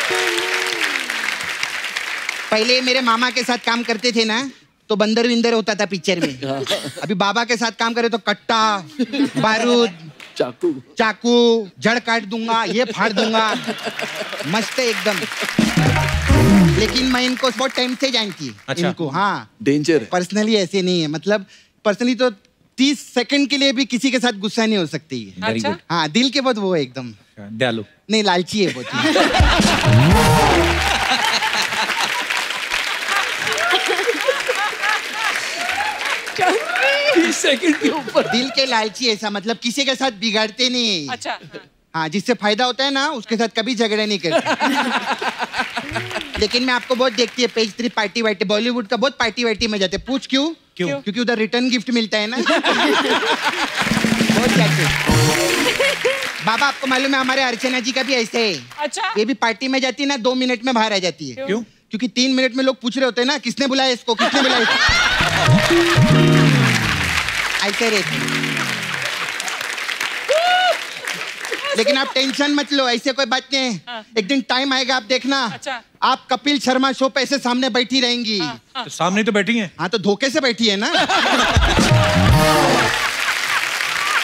पहले मेरे मामा के साथ काम करते थे ना, तो बंदर विंदर होता था पिक्चर में। अभी बाबा के साथ काम करे तो कट्टा, बारूद, चाकू, जड़ काट दूंगा, ये फाड़ दूंगा। मस्त है एकदम। लेकिन मैं इनको बहुत टाइम से जानती है। अच्छा। इनको, हाँ, डेंजर। पर्सनली ऐसे नहीं है, मतलब पर्सनली तो 30 सेकंड के लिए भी किसी के साथ गुस्सा नहीं हो सकती है। Very good. हाँ, दिल के बहुत वो है एकदम। दयालु नहीं, लालची है बहुत। सेकंड के ऊपर दिल के लालची ऐसा, मतलब किसी के साथ बिगाड़ते नहीं है। अच्छा। हाँ, जिससे फायदा होता है ना उसके साथ कभी झगड़ा नहीं करते। लेकिन मैं आपको बहुत देखती है पेज 3 पार्टी वार्टी, बॉलीवुड का बहुत पार्टी वार्टी में जाते। पूछ क्यों? क्योंकि उधर रिटर्न गिफ्ट मिलता है ना। बहुत जाते। बाबा, आपको मालूम है हमारे अर्चना जी का भी ऐसे है। अच्छा। ये भी पार्टी में जाती है ना, 2 मिनट में बाहर आ जाती है। क्यों? क्योंकि 3 मिनट में लोग पूछ रहे होते हैं ना, किसने बुलाया इसको, किसने बुलाया इसको। ऐसे रहते। लेकिन आप टेंशन मत लो, ऐसे कोई बात नहीं है। एक दिन टाइम आएगा, आप देखना। अच्छा। आप कपिल शर्मा शो पे ऐसे सामने बैठी रहेंगी। तो सामने तो बैठी हैं। हाँ, तो धोखे से बैठी है ना।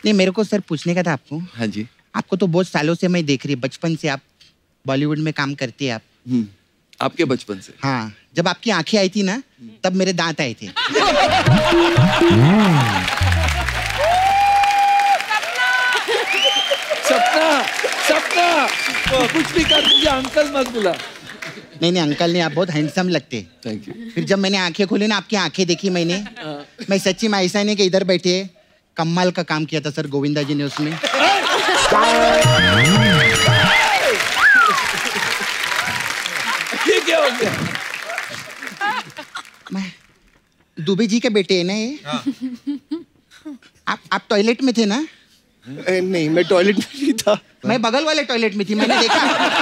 नहीं, मेरे को सर पूछने का था आपको। हाँ जी। आपको तो बहुत सालों से मैं देख रही, बचपन से आप बॉलीवुड में काम करती है आप। आपके बचपन से? हाँ, जब आपकी आंखें आई थी ना, तब मेरे दांत आए थे। सपना कुछ भी कर, मुझे अंकल मत बुला। नहीं अंकल नहीं, आप बहुत हैंडसम लगते। Thank you. फिर जब मैंने आंखें खोली ना, आपकी आंखें देखी मैंने, मैं सच्ची में ऐसा नहीं कि इधर बैठे कमाल का काम किया था सर गोविंदा जी ने उसमें। ये क्या हो गया? मैं दुबे जी के बेटे है ना ये? आप टॉयलेट में थे ना? नहीं, मैं टॉयलेट में नहीं था। मैं बगल वाले टॉयलेट में थी, मैंने देखा।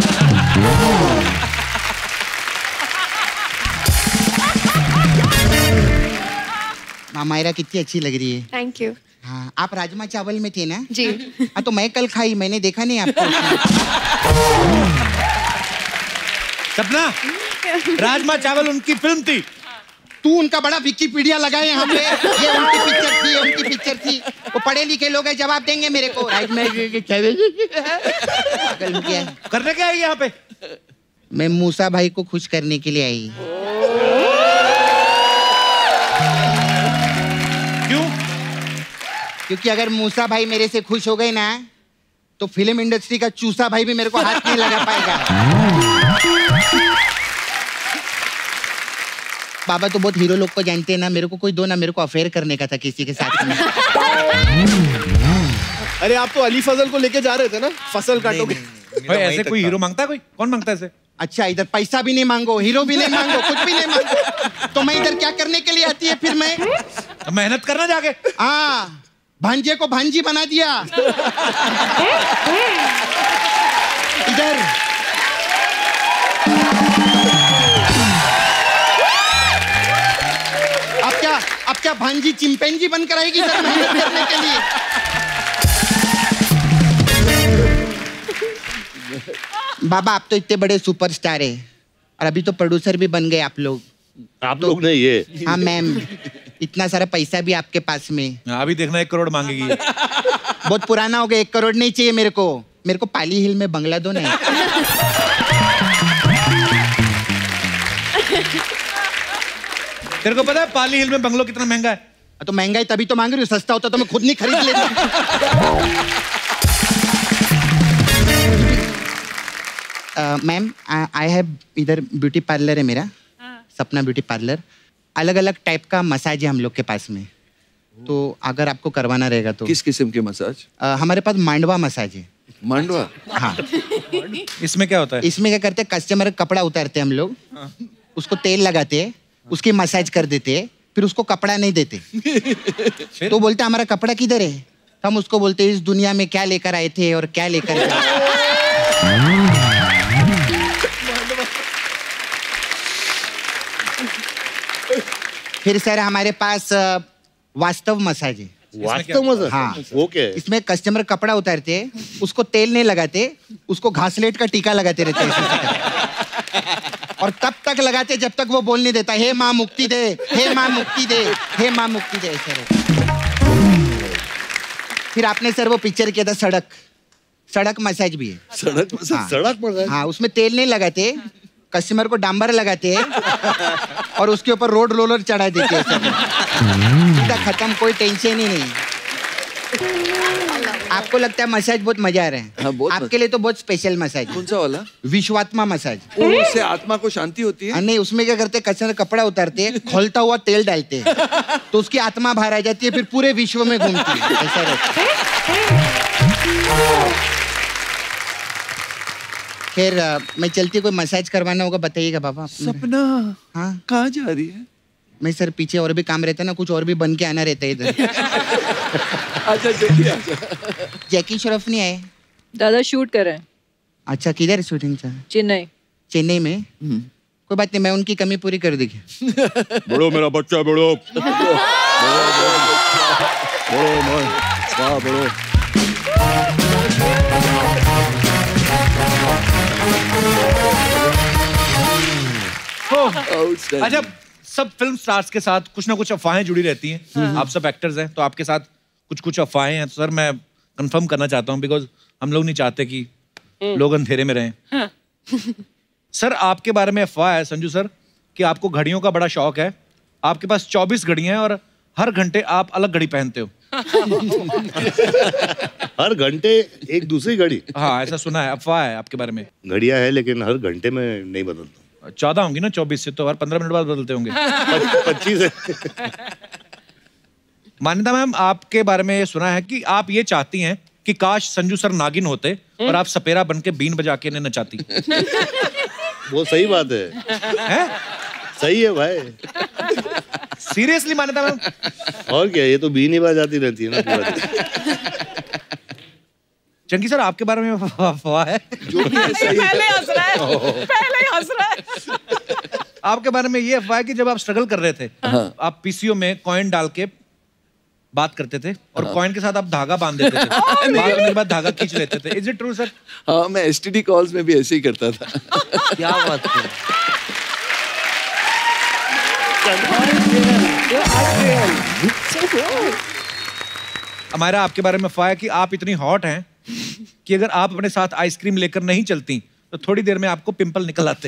मामायरा कितनी अच्छी लग रही है। Thank you. हाँ, आप राजमा चावल में थे ना? जी। हाँ, तो मैं कल खाई, मैंने देखा नहीं आपको। सपना, राजमा चावल उनकी फिल्म थी। तू उनका बड़ा विकिपीडिया लगाए यहाँ पे। ये उनकी पिक्चर थी, उनकी पिक्चर थी। वो पढ़े लिखे लोग हैं, जवाब देंगे मेरे को। करने क्या आई यहाँ पे? मैं मूसा भाई को खुश करने के लिए आई। क्यों? क्योंकि अगर मूसा भाई मेरे से खुश हो गए ना, तो फिल्म इंडस्ट्री का चूसा भाई भी मेरे को हाथ नहीं लगा पाएगा। बाबा तो बहुत हीरो लोग को जानते हैं ना, मेरे को कोई दो ना, मेरे को अफेयर करने का था किसी के साथ में। अरे आप तो अली फजल को लेके जा रहे थे ना, फसल काटोगे। भाई ऐसे कोई हीरो मांगता है? कोई कौन मांगता है ऐसे? अच्छा, इधर पैसा भी नहीं मांगो, हीरो भी नहीं मांगो, कुछ भी नहीं मांगो, तो मैं इधर क्या करने के लिए आती है फिर? मैं मेहनत करना जाके। हाँ, भांजे को भांजी बना दिया। इधर अब क्या भांजी चिंपैंजी बनकर आएगी इधर मेहनत करने के लिए? बाबा आप तो इतने बड़े सुपरस्टार है, और अभी तो प्रोड्यूसर भी बन गए आप लोग। आप तो, लोग नहीं ये। हाँ मैम, इतना सारा पैसा भी आपके पास में। अभी देखना 1 करोड़ मांगेगी। बहुत पुराना हो गया, 1 करोड़ नहीं चाहिए मेरे को पाली हिल में बंगला दो ना। तेरे को पता है पाली हिल में बंगलो कितना महंगा है? तो महंगा है तभी तो मांग रही हूँ, सस्ता होता तो मैं खुद नहीं खरीद लेता। मैम आई हैव इधर ब्यूटी पार्लर है मेरा, सपना ब्यूटी पार्लर। अलग अलग टाइप का मसाज है हम लोग के पास में, तो अगर आपको करवाना रहेगा तो। किस किस्म के मसाज? हमारे पास मांडवा मसाज है। मांडवा? हाँ। इसमें क्या होता है? इसमें क्या करते हैं, कस्टमर का कपड़ा उतारते हम लोग, उसको तेल लगाते हैं, उसकी मसाज कर देते हैं, फिर उसको कपड़ा नहीं देते। तो बोलते हमारा कपड़ा किधर है? हम उसको बोलते इस दुनिया में क्या लेकर आए थे और क्या लेकर गए। फिर सर हमारे पास वास्तव मसाज है। वास्तव मसाज? हाँ। वो क्या है? इसमें कस्टमर कपड़ा उतारते हैं, उसको तेल नहीं लगाते, उसको घासलेट का टीका लगाते रहते हैं और तब तक लगाते जब तक वो बोल नहीं देता हे माँ मुक्ति दे, हे माँ मुक्ति दे, हे माँ मुक्ति दे। सर फिर आपने सर वो पिक्चर किया था सड़क मसाज भी है। सड़क मसाज? हाँ। सड़क मसाज? हाँ, उसमें तेल नहीं लगाते, कस्टमर को डांबर लगाते हैं और उसके ऊपर रोड रोलर चढ़ा देते हैं। सीधा खत्म, कोई टेंशन ही नहीं। आपको लगता है मसाज बहुत मजा आ रहा है? हाँ, बहुत आपके लिए तो बहुत स्पेशल मसाज। कौन सा वाला? विश्वात्मा मसाज। उससे आत्मा को शांति होती है? नहीं, उसमें क्या करते हैं, कस्टमर कपड़ा उतारते हैं, खोलता हुआ तेल डालते हैं, तो उसकी आत्मा बाहर आ जाती है, फिर पूरे विश्व में घूमती है। ऐसा रहता है। खैर मैं चलती, कोई मसाज करवाना होगा बताइएगा बाबा। सपना हाँ कहाँ जा रही है? मैं सर पीछे और भी काम रहता है ना, कुछ और भी बन के आना रहता है इधर। अच्छा जल्दी आजा। जैकी श्रॉफ नहीं आए? दादा शूट कर रहे हैं। अच्छा, किधर शूटिंग चल? चेन्नई में? कोई बात नहीं, मैं उनकी कमी पूरी कर देगी। बड़ो मेरा बच्चा, बड़ो बड़ो। अच्छा, सब फिल्म स्टार्स के साथ कुछ ना कुछ अफवाहें जुड़ी रहती हैं। आप सब एक्टर्स हैं, तो आपके साथ कुछ अफवाहें हैं, तो सर मैं कंफर्म करना चाहता हूँ, बिकॉज हम लोग नहीं चाहते कि लोग अंधेरे में रहें। सर आपके बारे में अफवाह है संजू सर कि आपको घड़ियों का बड़ा शौक है। आपके पास 24 घड़ियां हैं और हर घंटे आप अलग घड़ी पहनते हो। हर घंटे एक दूसरी घड़ी? हाँ, ऐसा सुना है, अफवाह है आपके बारे में। घड़ियां है लेकिन हर घंटे में नहीं बदलता। 14 होंगी ना, 24 से तो हर 15 मिनट बाद बदलते होंगे। 25 है। मान्यता मैम, आपके बारे में सुना है कि आप ये चाहती हैं कि काश संजू सर नागिन होते और आप सपेरा बन के बीन बजा के इन्हें नचाती। वो सही बात है? सही है भाई। सीरियसली मान्यता मैम? और क्या, ये तो बीन ही बजाती रहती है ना पूरा दिन। चंकी सर आपके बारे में अफवाह है? जो भी है सही। पहले हंस रहा है, पहले ही हंस रहा है। आपके बारे में ये अफवाह है कि जब आप स्ट्रगल कर रहे थे, आप पीसीओ में कॉइन डाल के बात करते थे और कॉइन के साथ आप धागा बांध देते थे। बात करने के बाद धागा खींच लेते थे। Is it true sir? हाँ, मैं एसटीडी कॉल्स में भी ऐसे ही करता था। क्या बात है? हमारा आपके बारे में अफवाह है कि आप इतनी हॉट हैं कि अगर आप अपने साथ आइसक्रीम लेकर नहीं चलती तो थोड़ी देर में आपको पिंपल निकल आते।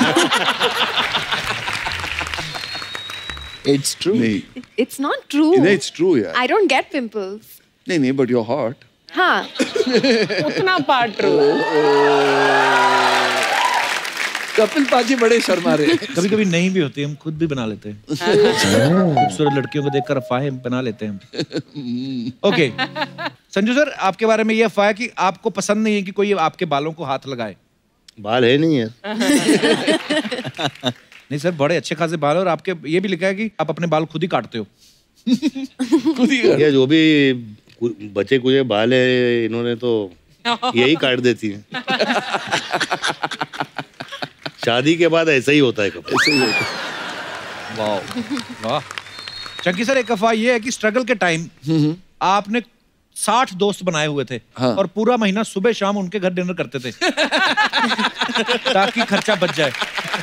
It's true. नहीं, It's not true. नहीं, it's true यार। I don't get pimples. नहीं, but you're hot. हाँ। उतना पार्ट ट्रू। कपिल पाजी बड़े शर्मा रहे। कभी-कभी नहीं भी होती, हम खुद भी बना लेते हैं। खूबसूरत लड़कियों को देखकर अफवाहें बना लेते हैं। ओके, संजू सर आपके बारे में ये अफवाह है कि आपको पसंद नहीं है कि कोई आपके बालों को हाथ लगाए। बाल है नहीं है। नहीं सर, बड़े अच्छे खासे बाल, और आपके ये भी लिखा है कि आप अपने बाल खुद ही काटते हो। खुद ही? ये जो भी बचे कुछ बाल है इन्होंने तो यही काट देती हैं। शादी के बाद ऐसा ही होता है कभी। ऐसा ही होता है। वाह वाह। चंकी सर, एक अफवाह ये है कि स्ट्रगल के टाइम आपने 60 दोस्त बनाए हुए थे। हाँ। और पूरा महीना सुबह शाम उनके घर डिनर करते थे ताकि खर्चा बच जाए।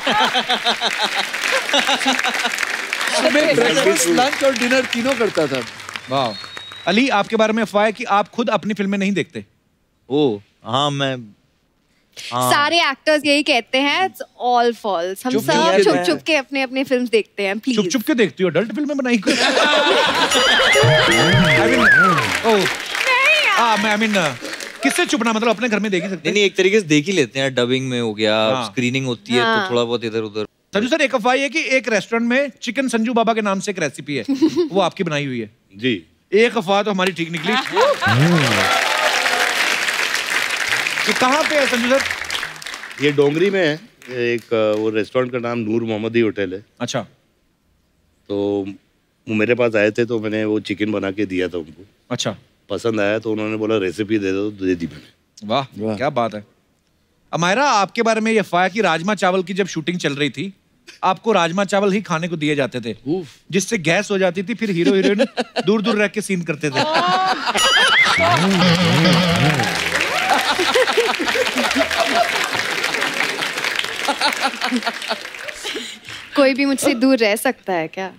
सुबह ब्रेकफास्ट, लंच और डिनर तीनों करता था। वाह। अली, आपके बारे में अफवाह है कि आप खुद अपनी फिल्में नहीं देखते। ओ हाँ, मैं सारे एक्टर्स यही कहते हैं, इट्स ऑल फॉल्स। हम सब छुप छुप के अपने अपने फिल्म देखते हैं। प्लीज छुप छुप के देखती हो? अडल्ट फिल्में बनाई कोई? किससे छुपना, मतलब अपने घर में देख ही सकते हैं? नहीं, एक तरीके से देख ही लेते हैं। डबिंग में हो गया, स्क्रीनिंग होती है तो थोड़ा बहुत इधर उधर। संजू सर, एक अफवाह है कि एक रेस्टोरेंट में चिकन संजू बाबा के नाम से एक रेसिपी है, वो आपकी बनाई हुई है। जी। एक अफवाह तो हमारी ठीक निकली। ये कहाँ पे है संजू सर? ये डोंगरी में है। एक वो रेस्टोरेंट का नाम नूर मोहम्मदी होटल है। अच्छा। तो वो मेरे पास आए थे तो मैंने वो चिकन बना के दिया था उनको। अच्छा। पसंद आया तो उन्होंने बोला रेसिपी दे दो, तो दे दी मैंने। वाह, क्या बात है। अमायरा, आपके बारे में ये अफवाह है कि राजमा चावल की जब शूटिंग चल रही थी आपको राजमा चावल ही खाने को दिए जाते थे, जिससे गैस हो जाती थी, फिर हीरो हीरोइन दूर दूर रह के सीन करते थे। कोई भी मुझसे दूर रह सकता है क्या?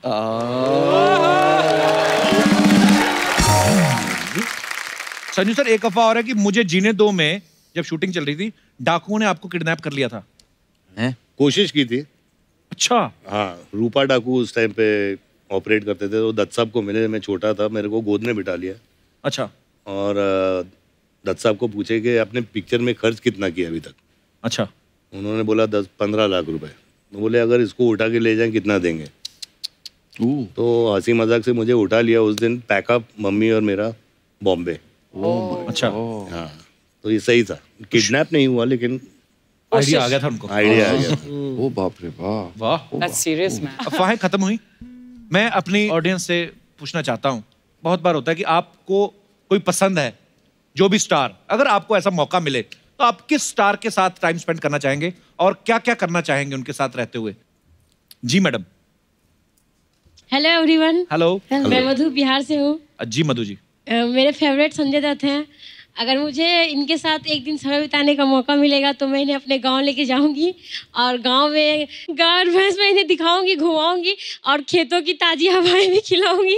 संजू सर, एक अफवाह और है कि मुझे जीने दो में जब शूटिंग चल रही थी डाकुओं ने आपको किडनैप कर लिया था। हैं? कोशिश की थी। अच्छा। हाँ, रूपा डाकू उस टाइम पे ऑपरेट करते थे। तो दत्त साहब को मिले, मैं छोटा था, मेरे को गोद में बिठा लिया। अच्छा। और दत्त साहब को पूछे कि आपने पिक्चर में खर्च कितना किया अभी तक। अच्छा। उन्होंने बोला 10-15 लाख रुपए। तो बोले अगर इसको उठा के ले जाएं कितना देंगे। तो हंसी मजाक से मुझे उठा लिया उस दिन, पैकअप मम्मी और मेरा बॉम्बे। अच्छा। हाँ, तो ये सही था। किडनैप नहीं हुआ लेकिन आइडिया आ गया था उनको। आइडिया आ गया। ओ बाप रे वाह। वाह, दैट्स सीरियस मैन। अफवाहें खत्म हुई। मैं अपनी ऑडियंस से पूछना चाहता हूँ, बहुत बार होता है कि आपको कोई पसंद है, जो भी स्टार, अगर आपको ऐसा मौका मिले तो आप किस स्टार के साथ टाइम स्पेंड करना चाहेंगे और क्या क्या करना चाहेंगे उनके साथ रहते हुए? जी मैडम। Hello everyone. हेलो। मैं मधु बिहार से हूँ। जी मधु जी। मेरे फेवरेट संजय दत्त हैं अगर मुझे इनके साथ एक दिन समय बिताने का मौका मिलेगा तो मैं इन्हें अपने गांव लेके जाऊंगी और गांव में गाय भैंस में इन्हें दिखाऊंगी, घुमाऊंगी और खेतों की ताजी हवाएं भी खिलाऊंगी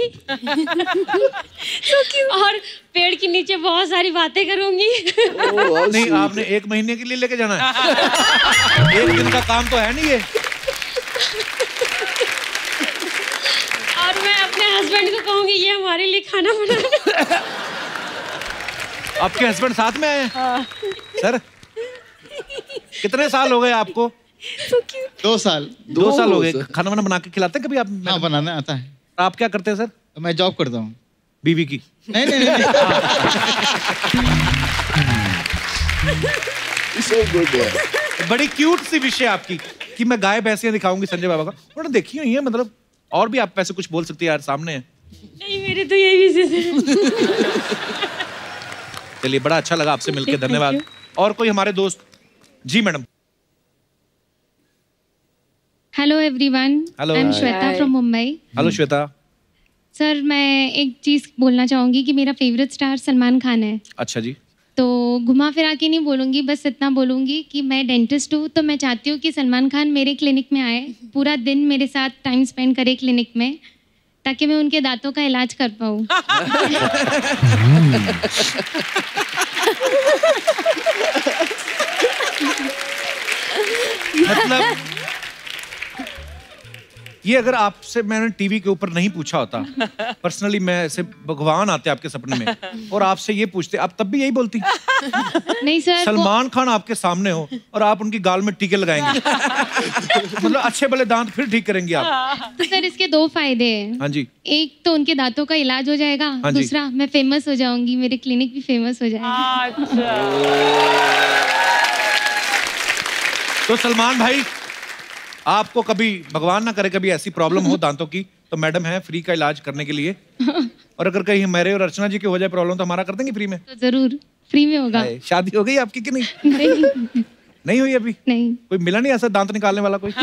और पेड़ के नीचे बहुत सारी बातें करूंगी। नहीं, आपने 1 महीने के लिए लेके जाना है? 1 दिन का काम तो है नहीं ये। और मैं अपने हस्बैंड को कहूंगी ये हमारे लिए खाना बनाना। आपके हस्बैंड साथ में आए? सर कितने साल हो गए आपको? 2 साल। 2 साल हो गए। खाना वाना बना के खिलाते हैं कभी आप? हाँ, बनाने आता है। आप क्या करते हैं सर? मैं जॉब करता हूँ। बीवी की? नहीं नहीं, नहीं। बड़ी क्यूट सी विषय आपकी कि मैं गाय भैंसियां दिखाऊंगी संजय बाबा का। उन्होंने देखी हुई है, मतलब और भी आप वैसे कुछ बोल सकती है यार, सामने है। नहीं, मेरे तो यही विशेष है। चलिए, बड़ा अच्छा लगा आपसे मिलकर, धन्यवाद। और कोई हमारे दोस्त? जी madam. Hello everyone, I am Shweta from Mumbai. Hello Shweta. Sir, मैं एक चीज बोलना चाहूंगी कि मेरा फेवरेट स्टार सलमान खान है। अच्छा जी। तो घुमा फिरा के नहीं बोलूंगी, बस इतना बोलूंगी कि मैं डेंटिस्ट हूँ, तो मैं चाहती हूँ कि सलमान खान मेरे क्लिनिक में आए, पूरा दिन मेरे साथ टाइम स्पेंड करे क्लिनिक में, ताकि मैं उनके दांतों का इलाज कर पाऊँ। मतलब ये अगर आपसे मैंने टीवी के ऊपर नहीं पूछा होता, पर्सनली मैं ऐसे भगवान आते आपके सपने में और आपसे ये पूछते, आप तब भी यही बोलती? नहीं सर, सलमान खान आपके सामने हो और आप उनकी गाल में टीके लगाएंगे। मतलब अच्छे भले दांत फिर ठीक करेंगे आप। तो सर इसके 2 फायदे हैं। हाँ जी। एक तो उनके दांतों का इलाज हो जाएगा, हाँ जी। दूसरा मैं फेमस हो जाऊंगी, मेरे क्लिनिक भी फेमस हो जाएगा। तो सलमान भाई, आपको कभी भगवान ना करे कभी ऐसी प्रॉब्लम हो दांतों की, तो मैडम है फ्री का इलाज करने के लिए। और अगर कहीं मेरे और अर्चना जी की हो जाए प्रॉब्लम तो हमारा कर देंगे फ्री में? तो जरूर फ्री में होगा। शादी हो गई आपकी कि नहीं? नहीं, नहीं हुई अभी? नहीं। कोई मिला नहीं ऐसा दांत निकालने वाला कोई?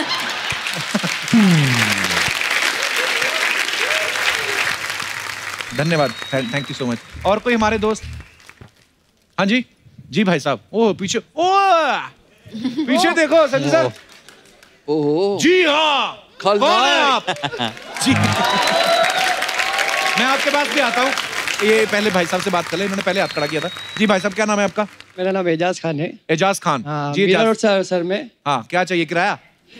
धन्यवाद, थैंक यू सो मच। और कोई हमारे दोस्त? हाँ जी। जी भाई साहब। ओह पीछे, ओह पीछे देखो संजय सर। ओह जी हाँ, कौन है आप? जी मैं आपके पास भी आता हूँ। ये पहले भाई साहब से बात कर ले, इन्होंने पहले हाथ खड़ा किया था। जी भाई साहब, क्या नाम है आपका? मेरा नाम एजाज खान है। एजाज खान। हाँ, जी एजाज सर में। हाँ, क्या चाहिए, किराया?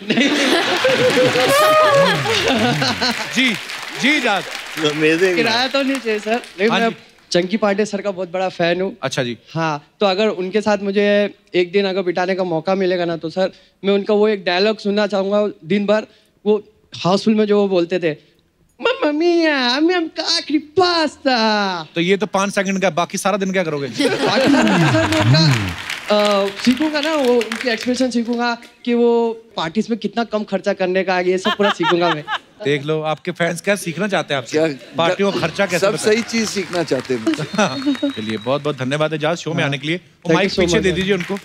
जी जी एजाज। किराया तो नहीं चाहिए सर, लेकिन मैं चंकी पांडे सर का बहुत बड़ा फैन हूँ। अच्छा जी। हाँ, तो अगर उनके साथ मुझे एक दिन अगर बिताने का मौका मिलेगा ना, तो सर मैं उनका वो एक डायलॉग सुनना चाहूंगा दिन भर। वो हाउसफुल में जो वो बोलते थे, मम्मा मिया, I'm काकरी पास्ता। तो ये तो 5 सेकंड का, बाकी सारा दिन क्या करोगे? बाकी सारा दिन सर मैं उनका सीखूंगा ना, वो उनकी एक्सप्रेशन सीखूंगा कि वो पार्टीज में कितना कम खर्चा करने का, ये सब पूरा सीखूंगा मैं। देख लो, आपके फैंस क्या सीखना चाहते हैं आपसे? पार्टियों का खर्चा कैसे? सब सही चीज सीखना चाहते हैं। चलिए, बहुत बहुत धन्यवाद एजाज शो में आने के लिए। माइक पीछे दे दीजिए उनको।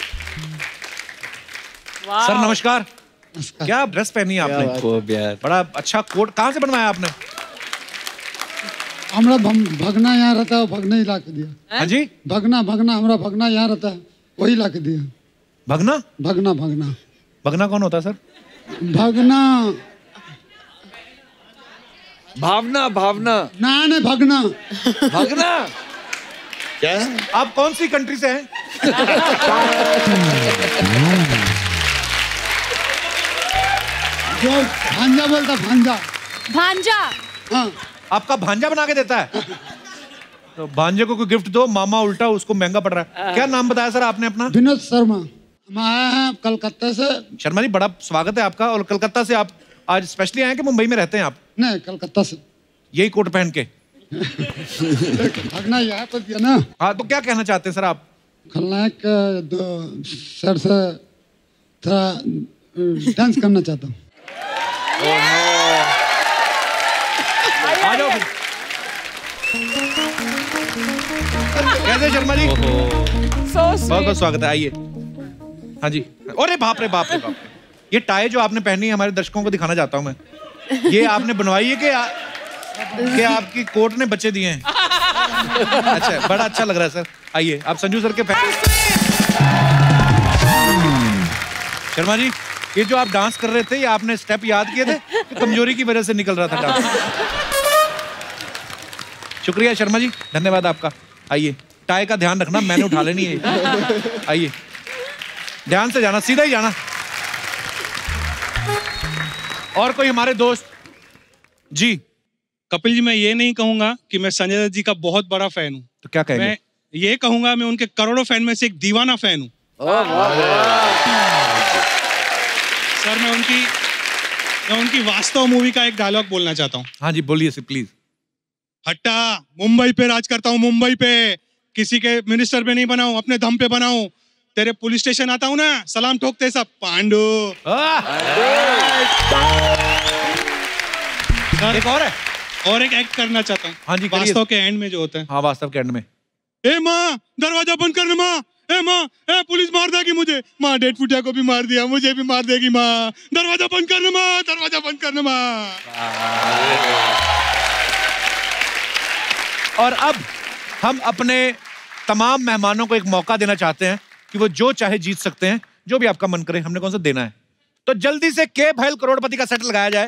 सर नमस्कार। क्या ड्रेस पहनी है आपने? बड़ा अच्छा कोट, कहाँ से बनवाया आपने? हमारा भगना यहाँ रहता है, भगना ही ला के दिया। हाँ जी? भगना हमारा भगना यहाँ रहता है, वही ला के दिया। भगना? भगना कौन होता है सर? भगना भावना ना भगना क्या? आप कौन सी कंट्री से हैं? जो भांजा बोलता, भांजा। हाँ। आपका भांजा बना के देता है? तो भांजे को कोई गिफ्ट दो, मामा उल्टा उसको महंगा पड़ रहा है। क्या नाम बताया सर आपने अपना? विनोद शर्मा। हम आए हैं कलकत्ता से। शर्मा जी, बड़ा स्वागत है आपका। और कलकत्ता से आप आज स्पेशली आए कि मुंबई में रहते हैं आप? नहीं, कलकत्ता से। यही कोट पहन के? भगना यहाँ पर दिया ना। हाँ, तो क्या कहना चाहते हैं सर आप? खलनायक सर से थोड़ा डांस करना चाहता हूँ। आ जाओ। कैसे शर्मा जी? बहुत बहुत स्वागत है, आइए। हाँ जी। अरे बाप रे बाप रे बाप रे, ये टाई जो आपने पहनी है हमारे दर्शकों को दिखाना चाहता हूँ मैं। ये आपने बनवाई है कि आपकी कोर्ट ने बच्चे दिए हैं? अच्छा, बड़ा अच्छा लग रहा है सर। आइए, आप संजू सर के फैन। शर्मा जी, ये जो आप डांस कर रहे थे, ये आपने स्टेप याद किए थे? कमजोरी की वजह से निकल रहा था डांस? शुक्रिया शर्मा जी, धन्यवाद आपका। आइए, टाई का ध्यान रखना, मैंने उठा लेनी है। आइए, ध्यान से जाना, सीधा ही जाना। और कोई हमारे दोस्त? जी कपिल जी, मैं ये नहीं कहूंगा कि मैं संजय दत्त जी का बहुत बड़ा फैन हूँ। तो क्या कहेंगे? मैं ये कहूंगा मैं उनके करोड़ों फैन में से एक दीवाना फैन हूँ। सर, मैं उनकी वास्तव मूवी का एक डायलॉग बोलना चाहता हूँ। हाँ जी, बोलिए सर प्लीज। हट्टा, मुंबई पे राज करता हूँ, मुंबई पे। किसी के मिनिस्टर पे नहीं बनाऊं, अपने दम पे बनाऊं। तेरे पुलिस स्टेशन आता हूँ ना, सलाम ठोकते सब पांडु। एक और है, और एक एक्ट करना चाहता हूँ। हाँ जी, वास्तव के एंड में जो होता है। हाँ, वास्तव के एंड में। ए माँ, दरवाजा बंद करना माँ। ए माँ, ए पुलिस मार देगी मुझे। माँ, डेड फुटिया को भी मार दिया, मुझे भी मार देगी माँ। दरवाजा बंद करना माँ, दरवाजा बंद करना माँ। और अब हम अपने तमाम मेहमानों को एक मौका देना चाहते हैं कि वो जो चाहे जीत सकते हैं, जो भी आपका मन करे। हमने कौन सा देना है, तो जल्दी से के भैल करोड़पति का सेट लगाया जाए।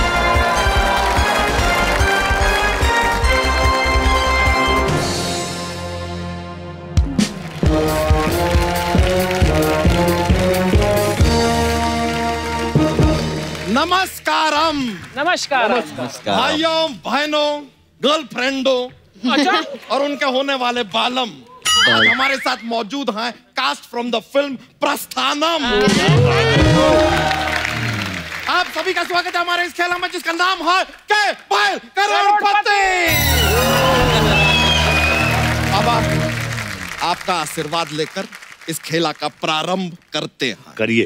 नमस्कारम। नमस्कार। भाइयों बहनों, गर्लफ्रेंडों और उनके होने वाले बालम, आज हमारे साथ मौजूद हैं cast from the film Prasthanam. आप सभी का स्वागत है हमारे इस खेल में, जिसका नाम है के भैल करोड़पति। अब आपका आशीर्वाद लेकर इस खेला का प्रारंभ करते हैं। करिए।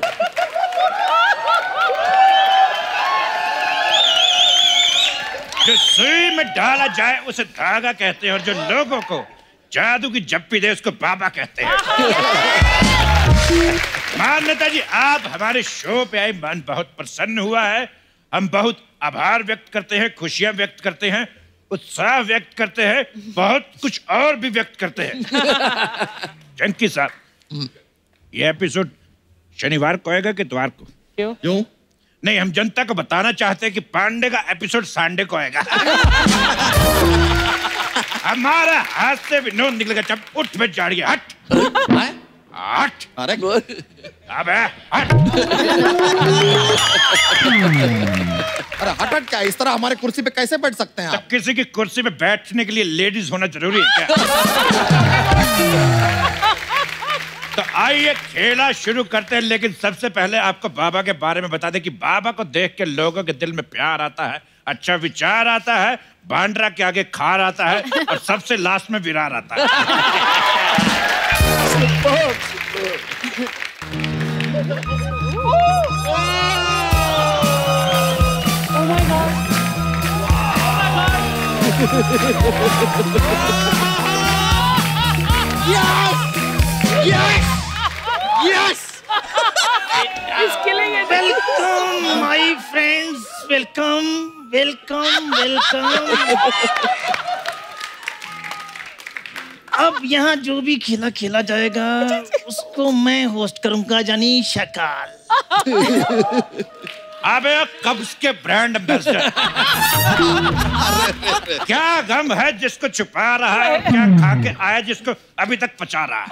जो सुई में डाला जाए उसे धागा कहते हैं, और जो लोगों को जादू की जप्पी दे उसको बाबा कहते हैं। मान्यता जी, आप हमारे शो पे आए, मन बहुत प्रसन्न हुआ है। हम बहुत आभार व्यक्त करते हैं, खुशियां व्यक्त करते हैं, उत्साह व्यक्त करते हैं, बहुत कुछ और भी व्यक्त करते हैं। चंकी साहब, ये एपिसोड शनिवार को आएगा कि इतवार को? क्यों? नहीं, हम जनता को बताना चाहते हैं कि पांडे का एपिसोड संडे को आएगा। हमारा हाथ से विनोद निकलेगा। जब उठ में जाड़िए, हट हट। अरे अबे हट। अरे हट क्या, इस तरह हमारे कुर्सी पे कैसे बैठ सकते हैं आप? किसी की कुर्सी पे बैठने के लिए लेडीज होना जरूरी है क्या? तो आइए खेला शुरू करते हैं, लेकिन सबसे पहले आपको बाबा के बारे में बता दें कि बाबा को देख के लोगों के दिल में प्यार आता है, अच्छा विचार आता है, बांड्रा के आगे खार आता है, और सबसे लास्ट में विरार आता है। Yes! Yes! He's killing it. Welcome, my friends. Welcome, welcome, welcome. अब यहाँ जो भी खेला खेला जाएगा उसको मैं होस्ट करूंगा, यानी शकाल। अबे कब्ज के ब्रांड एम्बेसडर। क्या गम है जिसको छुपा रहा है, क्या खा के आया जिसको अभी तक पचा रहा है।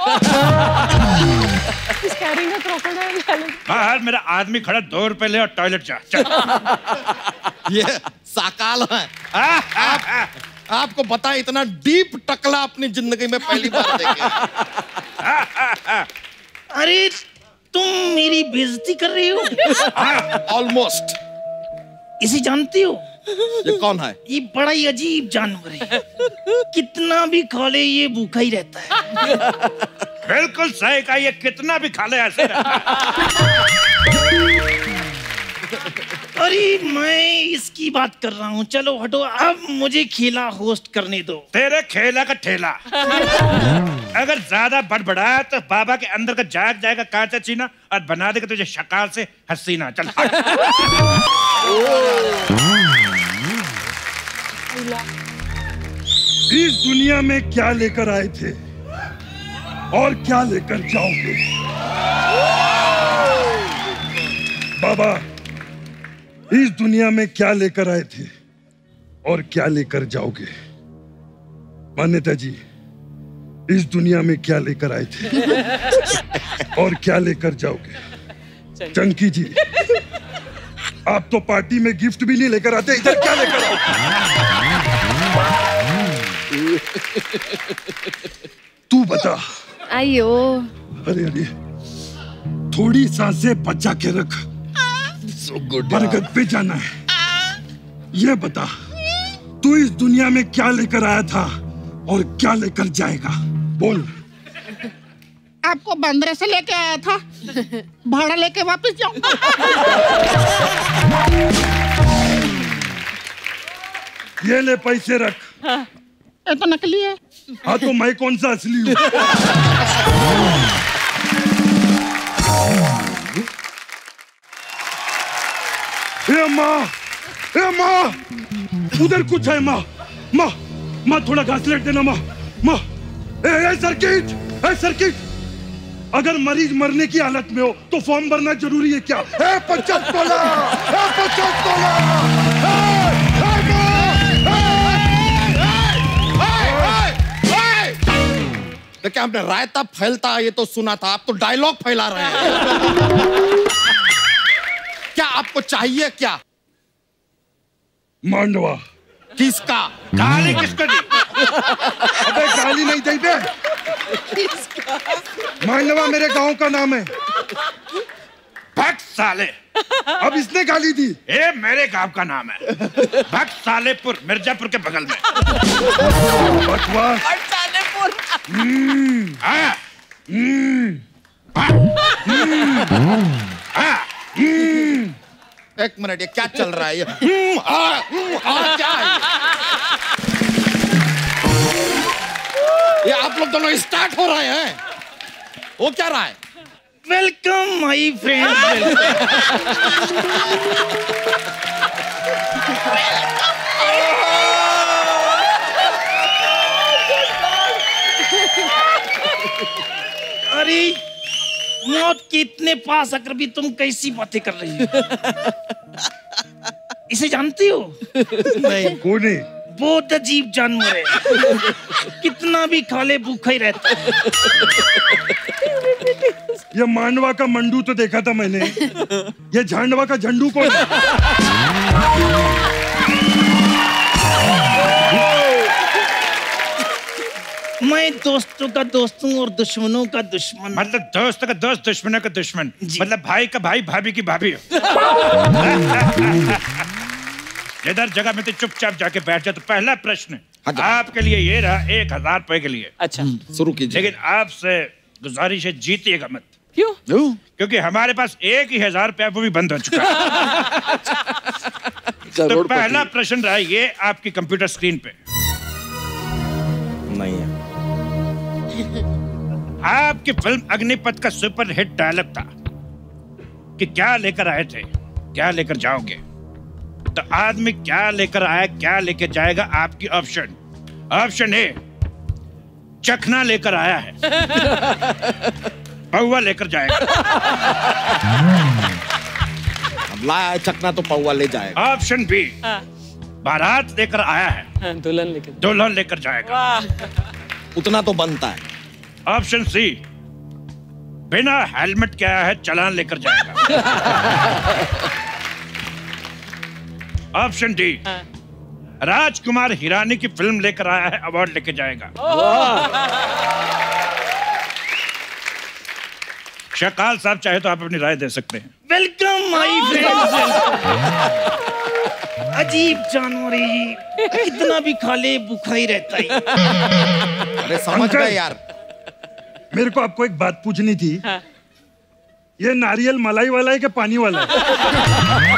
बाहर मेरा आदमी खड़ा, 2 रुपए ले और टॉयलेट जा। चल। ये साकाल है। आपको पता है, इतना डीप टकला अपनी जिंदगी में पहली बार देखे। अरे तुम मेरी बेइज्जती कर रही हो। ऑलमोस्ट। इसे जानती हो? ये कौन है? ये बड़ा ही अजीब जानवर है। कितना भी खा ले ये भूखा ही रहता है। बिल्कुल सही कहा, ये कितना भी खा ले ऐसे रहता है। अरे मैं इसकी बात कर रहा हूँ, चलो हटो, अब मुझे खेला होस्ट करने दो। तेरे खेला का ठेला अगर ज्यादा बड़बड़ाया तो बाबा के अंदर का जाग जाएगा कांचा चीना, और बना देगा तुझे शकाल से हसीना। चल। इस दुनिया में क्या लेकर आए थे और क्या लेकर जाओगे? बाबा, इस दुनिया में क्या लेकर आए थे और क्या लेकर जाओगे? मान्यता जी, इस दुनिया में क्या लेकर आए थे और क्या लेकर जाओगे? चंकी जी, आप तो पार्टी में गिफ्ट भी नहीं लेकर आते, इधर क्या लेकर आते? तू बता। अयो। अरे अरे, थोड़ी सांसें बचा के रख, बरगद पे जाना है। ये बता, तू इस दुनिया में क्या लेकर आया था और क्या लेकर जाएगा? बोल। आपको बंदरे से लेके आया था, भाड़ा लेके वापस जाऊंगा। ये ले पैसे रख। हाँ, ये तो नकली है। हाँ तो मैं कौन सा असली हूँ? माँ, माँ, उधर कुछ है माँ, माँ, माँ थोड़ा घास लेट देना माँ, माँ, सर्किट, सर्किट, अगर मरीज मरने की हालत में हो तो फॉर्म भरना जरूरी है क्या? 50 डॉलर, 50 डॉलर। देखिए, आपने रायता फैलता ये तो सुना था, आप तो डायलॉग फैला रहे हैं। क्या आपको चाहिए क्या? मांडवा। किसका? गाली किसको दी? अबे गाली नहीं दी बे। मांडवा मेरे गांव का नाम है। भक्त साले। अब इसने गाली दी। ये मेरे गांव का नाम है, भक्त सालेपुर, मिर्जापुर के बगल में। बकवास। एक मिनट, ये क्या चल रहा है? ये क्या है? ये आप लोग दोनों स्टार्ट हो रहे हैं? वो क्या रहा है? Welcome my friend. अरे मौत के इतने पास आकर भी तुम कैसी बातें कर रही हो? इसे जानती हो? नहीं। कौन है? बहुत अजीब जानवर है, कितना भी खा ले भूखा ही रहता है। ये मांडवा का मंडू तो देखा था मैंने, ये झांडवा का झंडू कौन है? मैं दोस्तों का दोस्त हूँ और दुश्मनों का दुश्मन। मतलब दोस्त का दोस्त, दुश्मनों का दुश्मन, मतलब भाई का भाई, भाभी की भाभी हो। इधर जगह में तो चुपचाप जाके बैठ जा। तो पहला प्रश्न आपके लिए ये रहा, 1000 रुपए के लिए। अच्छा, शुरू कीजिए। लेकिन आपसे गुजारिश है, जीतिएगा मत। क्यों? क्योंकि हमारे पास एक ही 1000 रुपया, वो भी बंद हो चुका है। तो पहला प्रश्न रहा ये आपकी कंप्यूटर स्क्रीन पे। नहीं है। आपकी फिल्म अग्निपथ का सुपर हिट डायलॉग था कि क्या लेकर आए थे, क्या लेकर जाओगे। तो आदमी क्या लेकर आया, क्या लेकर जाएगा? आपकी ऑप्शन। ऑप्शन ए, चखना लेकर आया है, पौवा लेकर जाएगा। लाया है चखना तो पौवा ले जाएगा। ऑप्शन बी, बारात लेकर आया है, दुल्हन लेकर जाएगा। उतना तो बनता है। ऑप्शन सी, बिना हेलमेट के आया है, चालान लेकर जाएगा। ऑप्शन डी, राजकुमार हिरानी की फिल्म लेकर आया है, अवार्ड लेकर जाएगा। शकाल साहब चाहे तो आप अपनी राय दे सकते हैं। Welcome my friend. अजीब जानवर है ये, कितना भी खा ले भूखा ही रहता है। अरे समझ गए यार। मेरे को आपको एक बात पूछनी थी। ये नारियल मलाई वाला है कि पानी वाला है?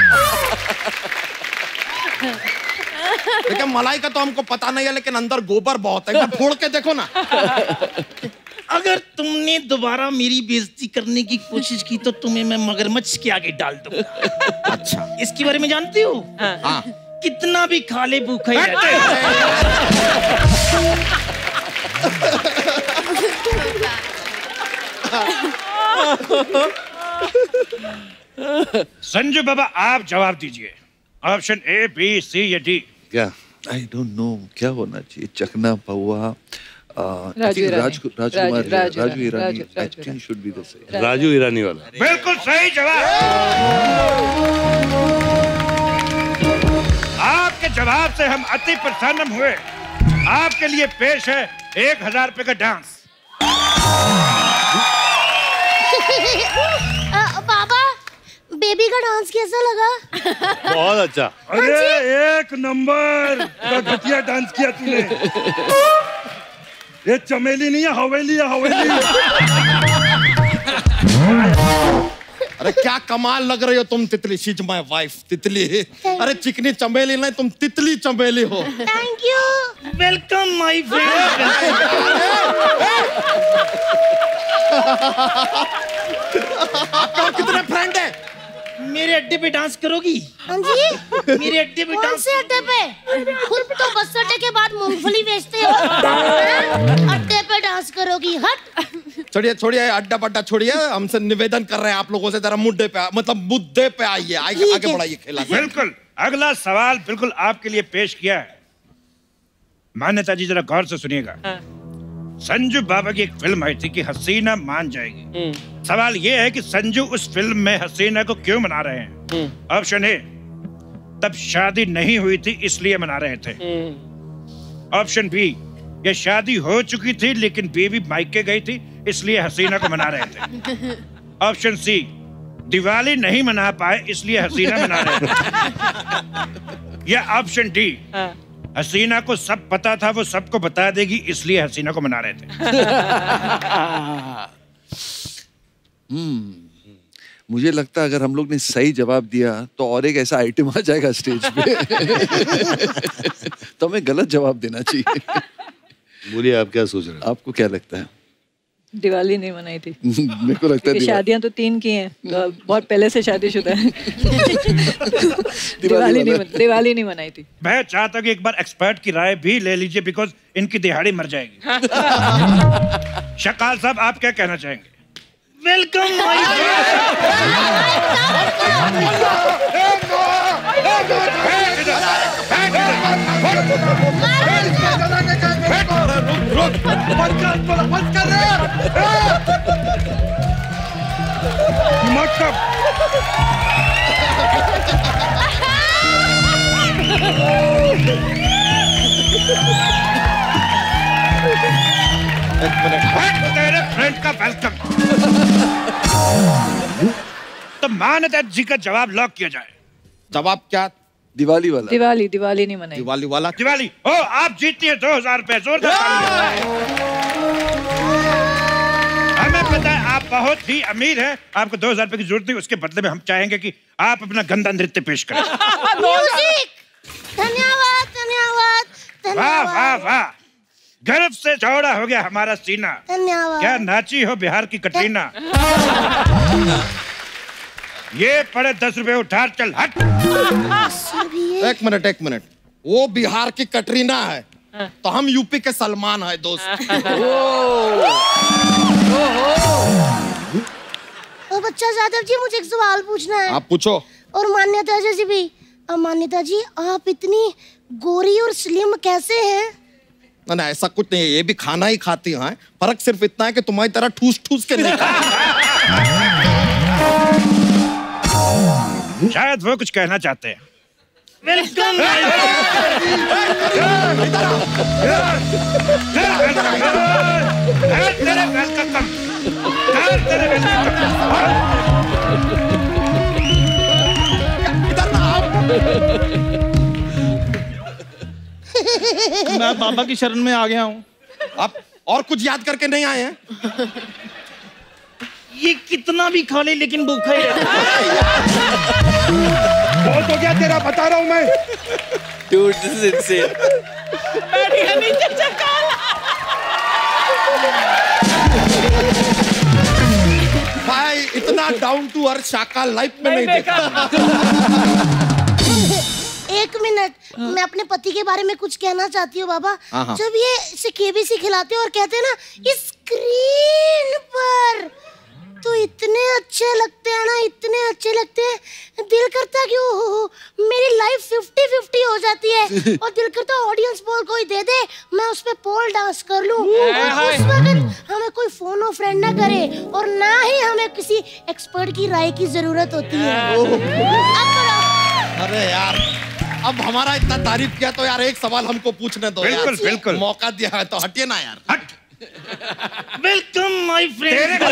देखिए, मलाई का तो हमको पता नहीं है, लेकिन अंदर गोबर बहुत है। फोड़ के देखो ना। अगर तुमने दोबारा मेरी बेइज्जती करने की कोशिश की तो तुम्हें मैं मगरमच्छ के आगे डाल दूंगा। अच्छा, इसके बारे में जानती हो? हाँ। कितना भी खा ले भूखा ही रहता है। संजू बाबा आप जवाब दीजिए, ऑप्शन ए, बी, सी या डी। क्या? आई डोंट नो क्या होना चाहिए। चकना पौआ, Raju Irani I think should be the same. Raju Irani वाला बिल्कुल सही जवाब। आपके जवाब से हम अति प्रसन्न हुए। आपके लिए पेश है 1000 रुपए का डांस। बाबा, बेबी का डांस कैसा लगा? बहुत अच्छा। अरे 1 नंबर का घटिया डांस किया तूने। ये चमेली नहीं है, हवेली है, हवेली। अरे क्या कमाल लग रही हो तुम तितली। शी इज माय वाइफ तितली। अरे चिकनी चमेली नहीं, तुम तितली चमेली हो। Thank you. Welcome my friend. आपका कितने फ्रेंड है? मेरे अड्डे पे डांस करोगी? हाँ जी। मेरे अड्डे पे कौन से अड्डे पे? खुद तो बस अड्डे के बाद मूंगफली बेचते हो। अड्डे पे डांस करोगी? हट। छोड़िए छोड़िए, अड्डा बड्डा छोड़िए। हमसे निवेदन कर रहे हैं आप लोगों से, जरा मुद्दे पे मतलब मुद्दे पे आइए, आगे बढ़ाइए खेला। बिल्कुल। अगला सवाल बिल्कुल आपके लिए पेश किया है। मान्यता जी जरा गौर से सुनिएगा। संजू बाबा की एक फिल्म आई थी कि हसीना मान जाएगी। सवाल ये है कि संजू उस फिल्म में हसीना को क्यों मना रहे हैं? ऑप्शन ए, तब शादी नहीं हुई थी इसलिए मना रहे थे। ऑप्शन बी, ये शादी हो चुकी थी लेकिन बीवी मायके गई थी इसलिए हसीना को मना रहे थे। ऑप्शन सी, दिवाली नहीं मना पाए इसलिए हसीना मना रहे थे। या ऑप्शन डी, हसीना को सब पता था, वो सबको बता देगी इसलिए हसीना को मना रहे थे। मुझे लगता है अगर हम लोग ने सही जवाब दिया तो और एक ऐसा आइटम आ जाएगा स्टेज पे। तो हमें गलत जवाब देना चाहिए। बोलिए आप क्या सोच रहे हैं? आपको क्या लगता है? दिवाली नहीं मनाई थी। मेरे को लगता है शादियां तो 3 की हैं, तो बहुत पहले से शादीशुदा है। दिवाली नहीं मनाई थी। मैं चाहता हूँ कि एक बार एक्सपर्ट की राय भी ले लीजिए, बिकॉज इनकी दिहाड़ी मर जाएगी। शकाल साहब आप क्या कहना चाहेंगे? वेलकम तेरे फ्रेंड का वेलकम। तो मान्यता जी का जवाब लॉक किया जाए। जवाब क्या? दिवाली वाला। दिवाली नहीं मनाई। दिवाली वाला। दिवाली। ओ आप जीतती हैं 2000 रुपए। जोरदार। हमें पता है आप बहुत ही अमीर हैं, आपको 2000 रुपए की जरूरत नहीं। उसके बदले में हम चाहेंगे कि आप अपना गंदा नृत्य पेश करें। म्यूजिक। धन्यवाद धन्यवाद वाह वाह वाह, गर्व से चौड़ा हो गया हमारा सीना। धन्यवाद। क्या नाची हो बिहार की कटरीना। ये पड़े 10 रुपए उठा, चल हट। एक मिनट, वो बिहार की कटरीना है तो हम यूपी के सलमान है दोस्त। बच्चा जादव जी, मुझे एक सवाल पूछना है। आप पूछो। और मान्यता जी भी। मान्यता जी, आप इतनी गोरी और स्लिम कैसे हैं? ना ऐसा कुछ नहीं है, ये भी खाना ही खाती हैं। फर्क सिर्फ इतना है कि तुम्हारी तरह ठूस ठूस के नहीं खाती। शायद वो कुछ कहना चाहते हैं। वेलकम। मैं बाबा की शरण में आ गया हूँ। आप और कुछ याद करके नहीं आए हैं? ये कितना भी खा ले लेकिन भूखा ही रहता है। बहुत हो गया तेरा, बता रहा हूँ मैं। Dude, this is insane. भाई इतना डाउन टू अर्थ शाका लाइफ में नहीं देखा। एक मिनट, मैं अपने पति के बारे में कुछ कहना चाहती हूँ बाबा। हाँ। जब ये केबीसी खिलाते हैं और कहते हैं ना स्क्रीन पर, तो इतने अच्छे लगते हैं ना, इतने अच्छे लगते हैं, दिल करता कि मेरी लाइफ 50-50 हो जाती है और दिल करता ऑडियंस पोल कोई दे दे, मैं उस पे पोल डांस कर लूं और उस वक्त हमें कोई फोन और फ्रेंड ना करे और ना ही हमें किसी एक्सपर्ट की राय की जरूरत होती है। अरे यार, अब हमारा इतना तारीफ किया तो यार एक सवाल हमको पूछने दो। बिल्कुल बिल्कुल, मौका दिया है तो हटिए ना यार। हट। Welcome my friend.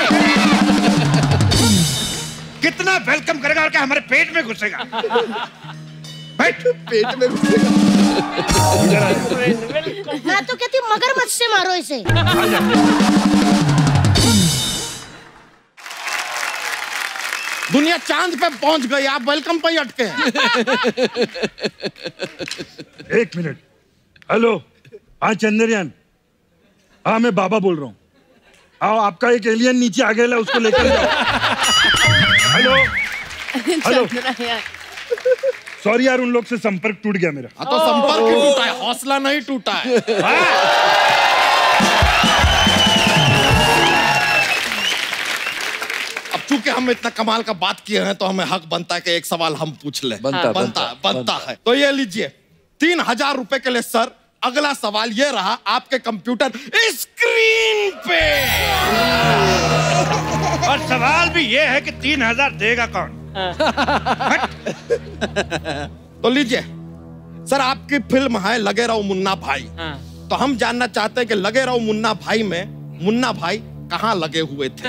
कितना वेलकम करेगा और क्या हमारे पेट में घुसेगा? बैठ। पेट में घुसेगा। मैं तो कहती हूँ मगरमच्छ से मारो इसे। दुनिया चांद पे पहुंच गई, आप वेलकम पे ही अटके हैं। एक मिनट। हेलो, हाँ चंद्रयान, हाँ मैं बाबा बोल रहा हूँ। आओ, आपका एक एलियन नीचे आ गया, उसको लेकर जाओ। हेलो हेलो, सॉरी यार, उन लोग से संपर्क टूट गया मेरा। हाँ तो संपर्क ही टूटा है, हौसला नहीं टूटा है। अब चूंकि हम इतना कमाल का बात किए हैं तो हमें हक बनता है कि एक सवाल हम पूछ ले। बनता है। तो ये लीजिए 3000 रुपए के लिए सर, अगला सवाल ये रहा आपके कंप्यूटर स्क्रीन पे। और सवाल भी ये है कि 3000 देगा कौन? तो लीजिए सर, आपकी फिल्म है लगे रहो मुन्ना भाई। तो हम जानना चाहते हैं कि लगे रहो मुन्ना भाई में मुन्ना भाई कहाँ लगे हुए थे?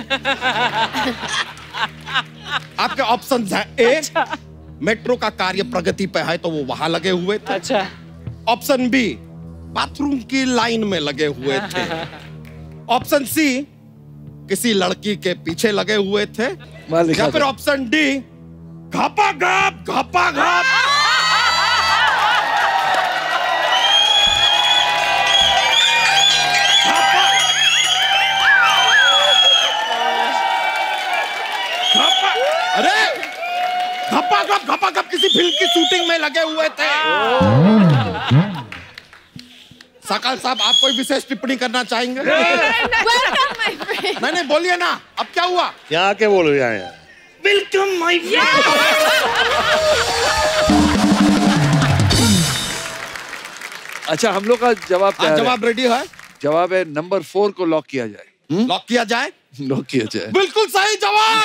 आपके ऑप्शन है ए, मेट्रो का कार्य प्रगति पे है तो वो वहां लगे हुए थे। अच्छा। ऑप्शन बी, बाथरूम की लाइन में लगे हुए थे। ऑप्शन सी, किसी लड़की के पीछे लगे हुए थे। या फिर ऑप्शन डी, घपा घप घपा घप। अरे घपा घप किसी फिल्म की शूटिंग में लगे हुए थे। सकल साहब, आप कोई विशेष टिप्पणी करना चाहेंगे? नहीं बोलिए ना, अब क्या हुआ? क्या आके बोलो यहाँ यार। Welcome my friend. अच्छा, हम लोग का जवाब क्या है? जवाब रेडी है। जवाब है नंबर 4 को लॉक किया जाए। लॉक किया जाए? लॉक किया जाए। बिल्कुल सही जवाब।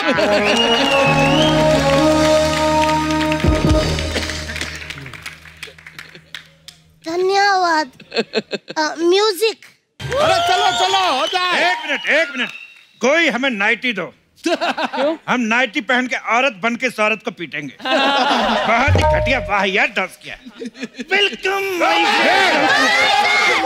धन्यवाद। म्यूजिक। अरे चलो चलो, हो जाए। एक मिनट, कोई हमें नाइटी दो। क्यों? हम नाइटी पहन के औरत बन के इस औरत को पीटेंगे। बहुत ही घटिया वाहियात डांस किया। Welcome my friend.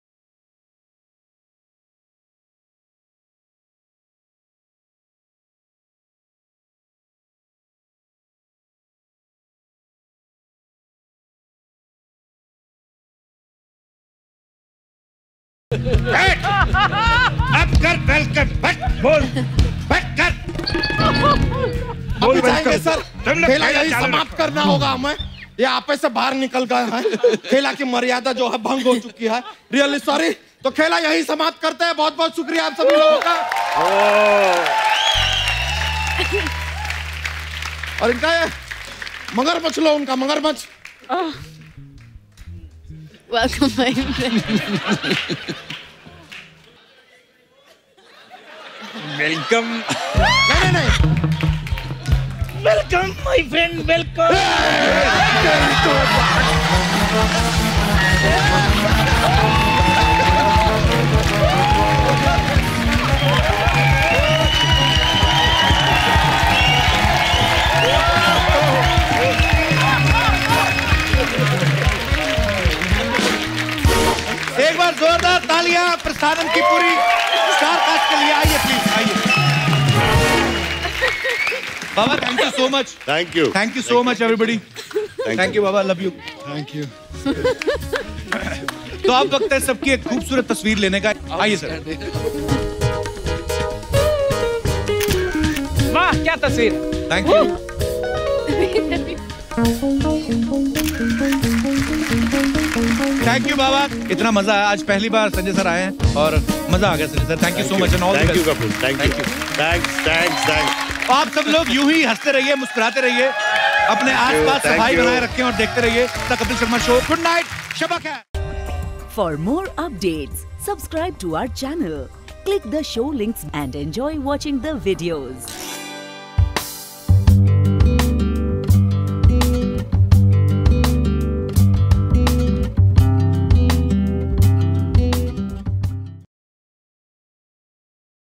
अब कर वेलकम। बोल कर। अभी जाएंगे सर, खेला यही समाप्त करना होगा हमें। ये आपे से बाहर निकल गए हैं। खेला की मर्यादा जो है भंग हो चुकी है। Really sorry. तो खेला यही समाप्त करते हैं। बहुत बहुत शुक्रिया आप सभी लोगों का। और इनका ये मगरमच्छ लो, उनका मगरमच्छ। Welcome my friend. वेलकम। नहीं। Welcome my friend, welcome. एक बार जोरदार तालियां प्रसारण की पूरी स्टार कास्ट के लिए। आइए प्लीज, आइए। बाबा, thank you so much. Thank you so much everybody. Thank you बाबा, लव यू। Thank you. तो अब वक्त है सबकी एक खूबसूरत तस्वीर लेने का। आइए सर। वाह, क्या तस्वीर। Thank you. थैंक यू बाबा, इतना मजा आया। आज पहली बार संजय सर आए हैं और मजा आ गया Sanjay sir. Thank you so much and all the best. Thank you Kapoor, thank you, thanks. आप सब लोग यूं ही हंसते रहिए, मुस्कुराते रहिए, अपने आसपास सफाई बनाए रखें और देखते रहिए the Kapil Sharma show. Good night, शब खैर। For more updates, subscribe to our channel, click the show links and enjoy watching the videos.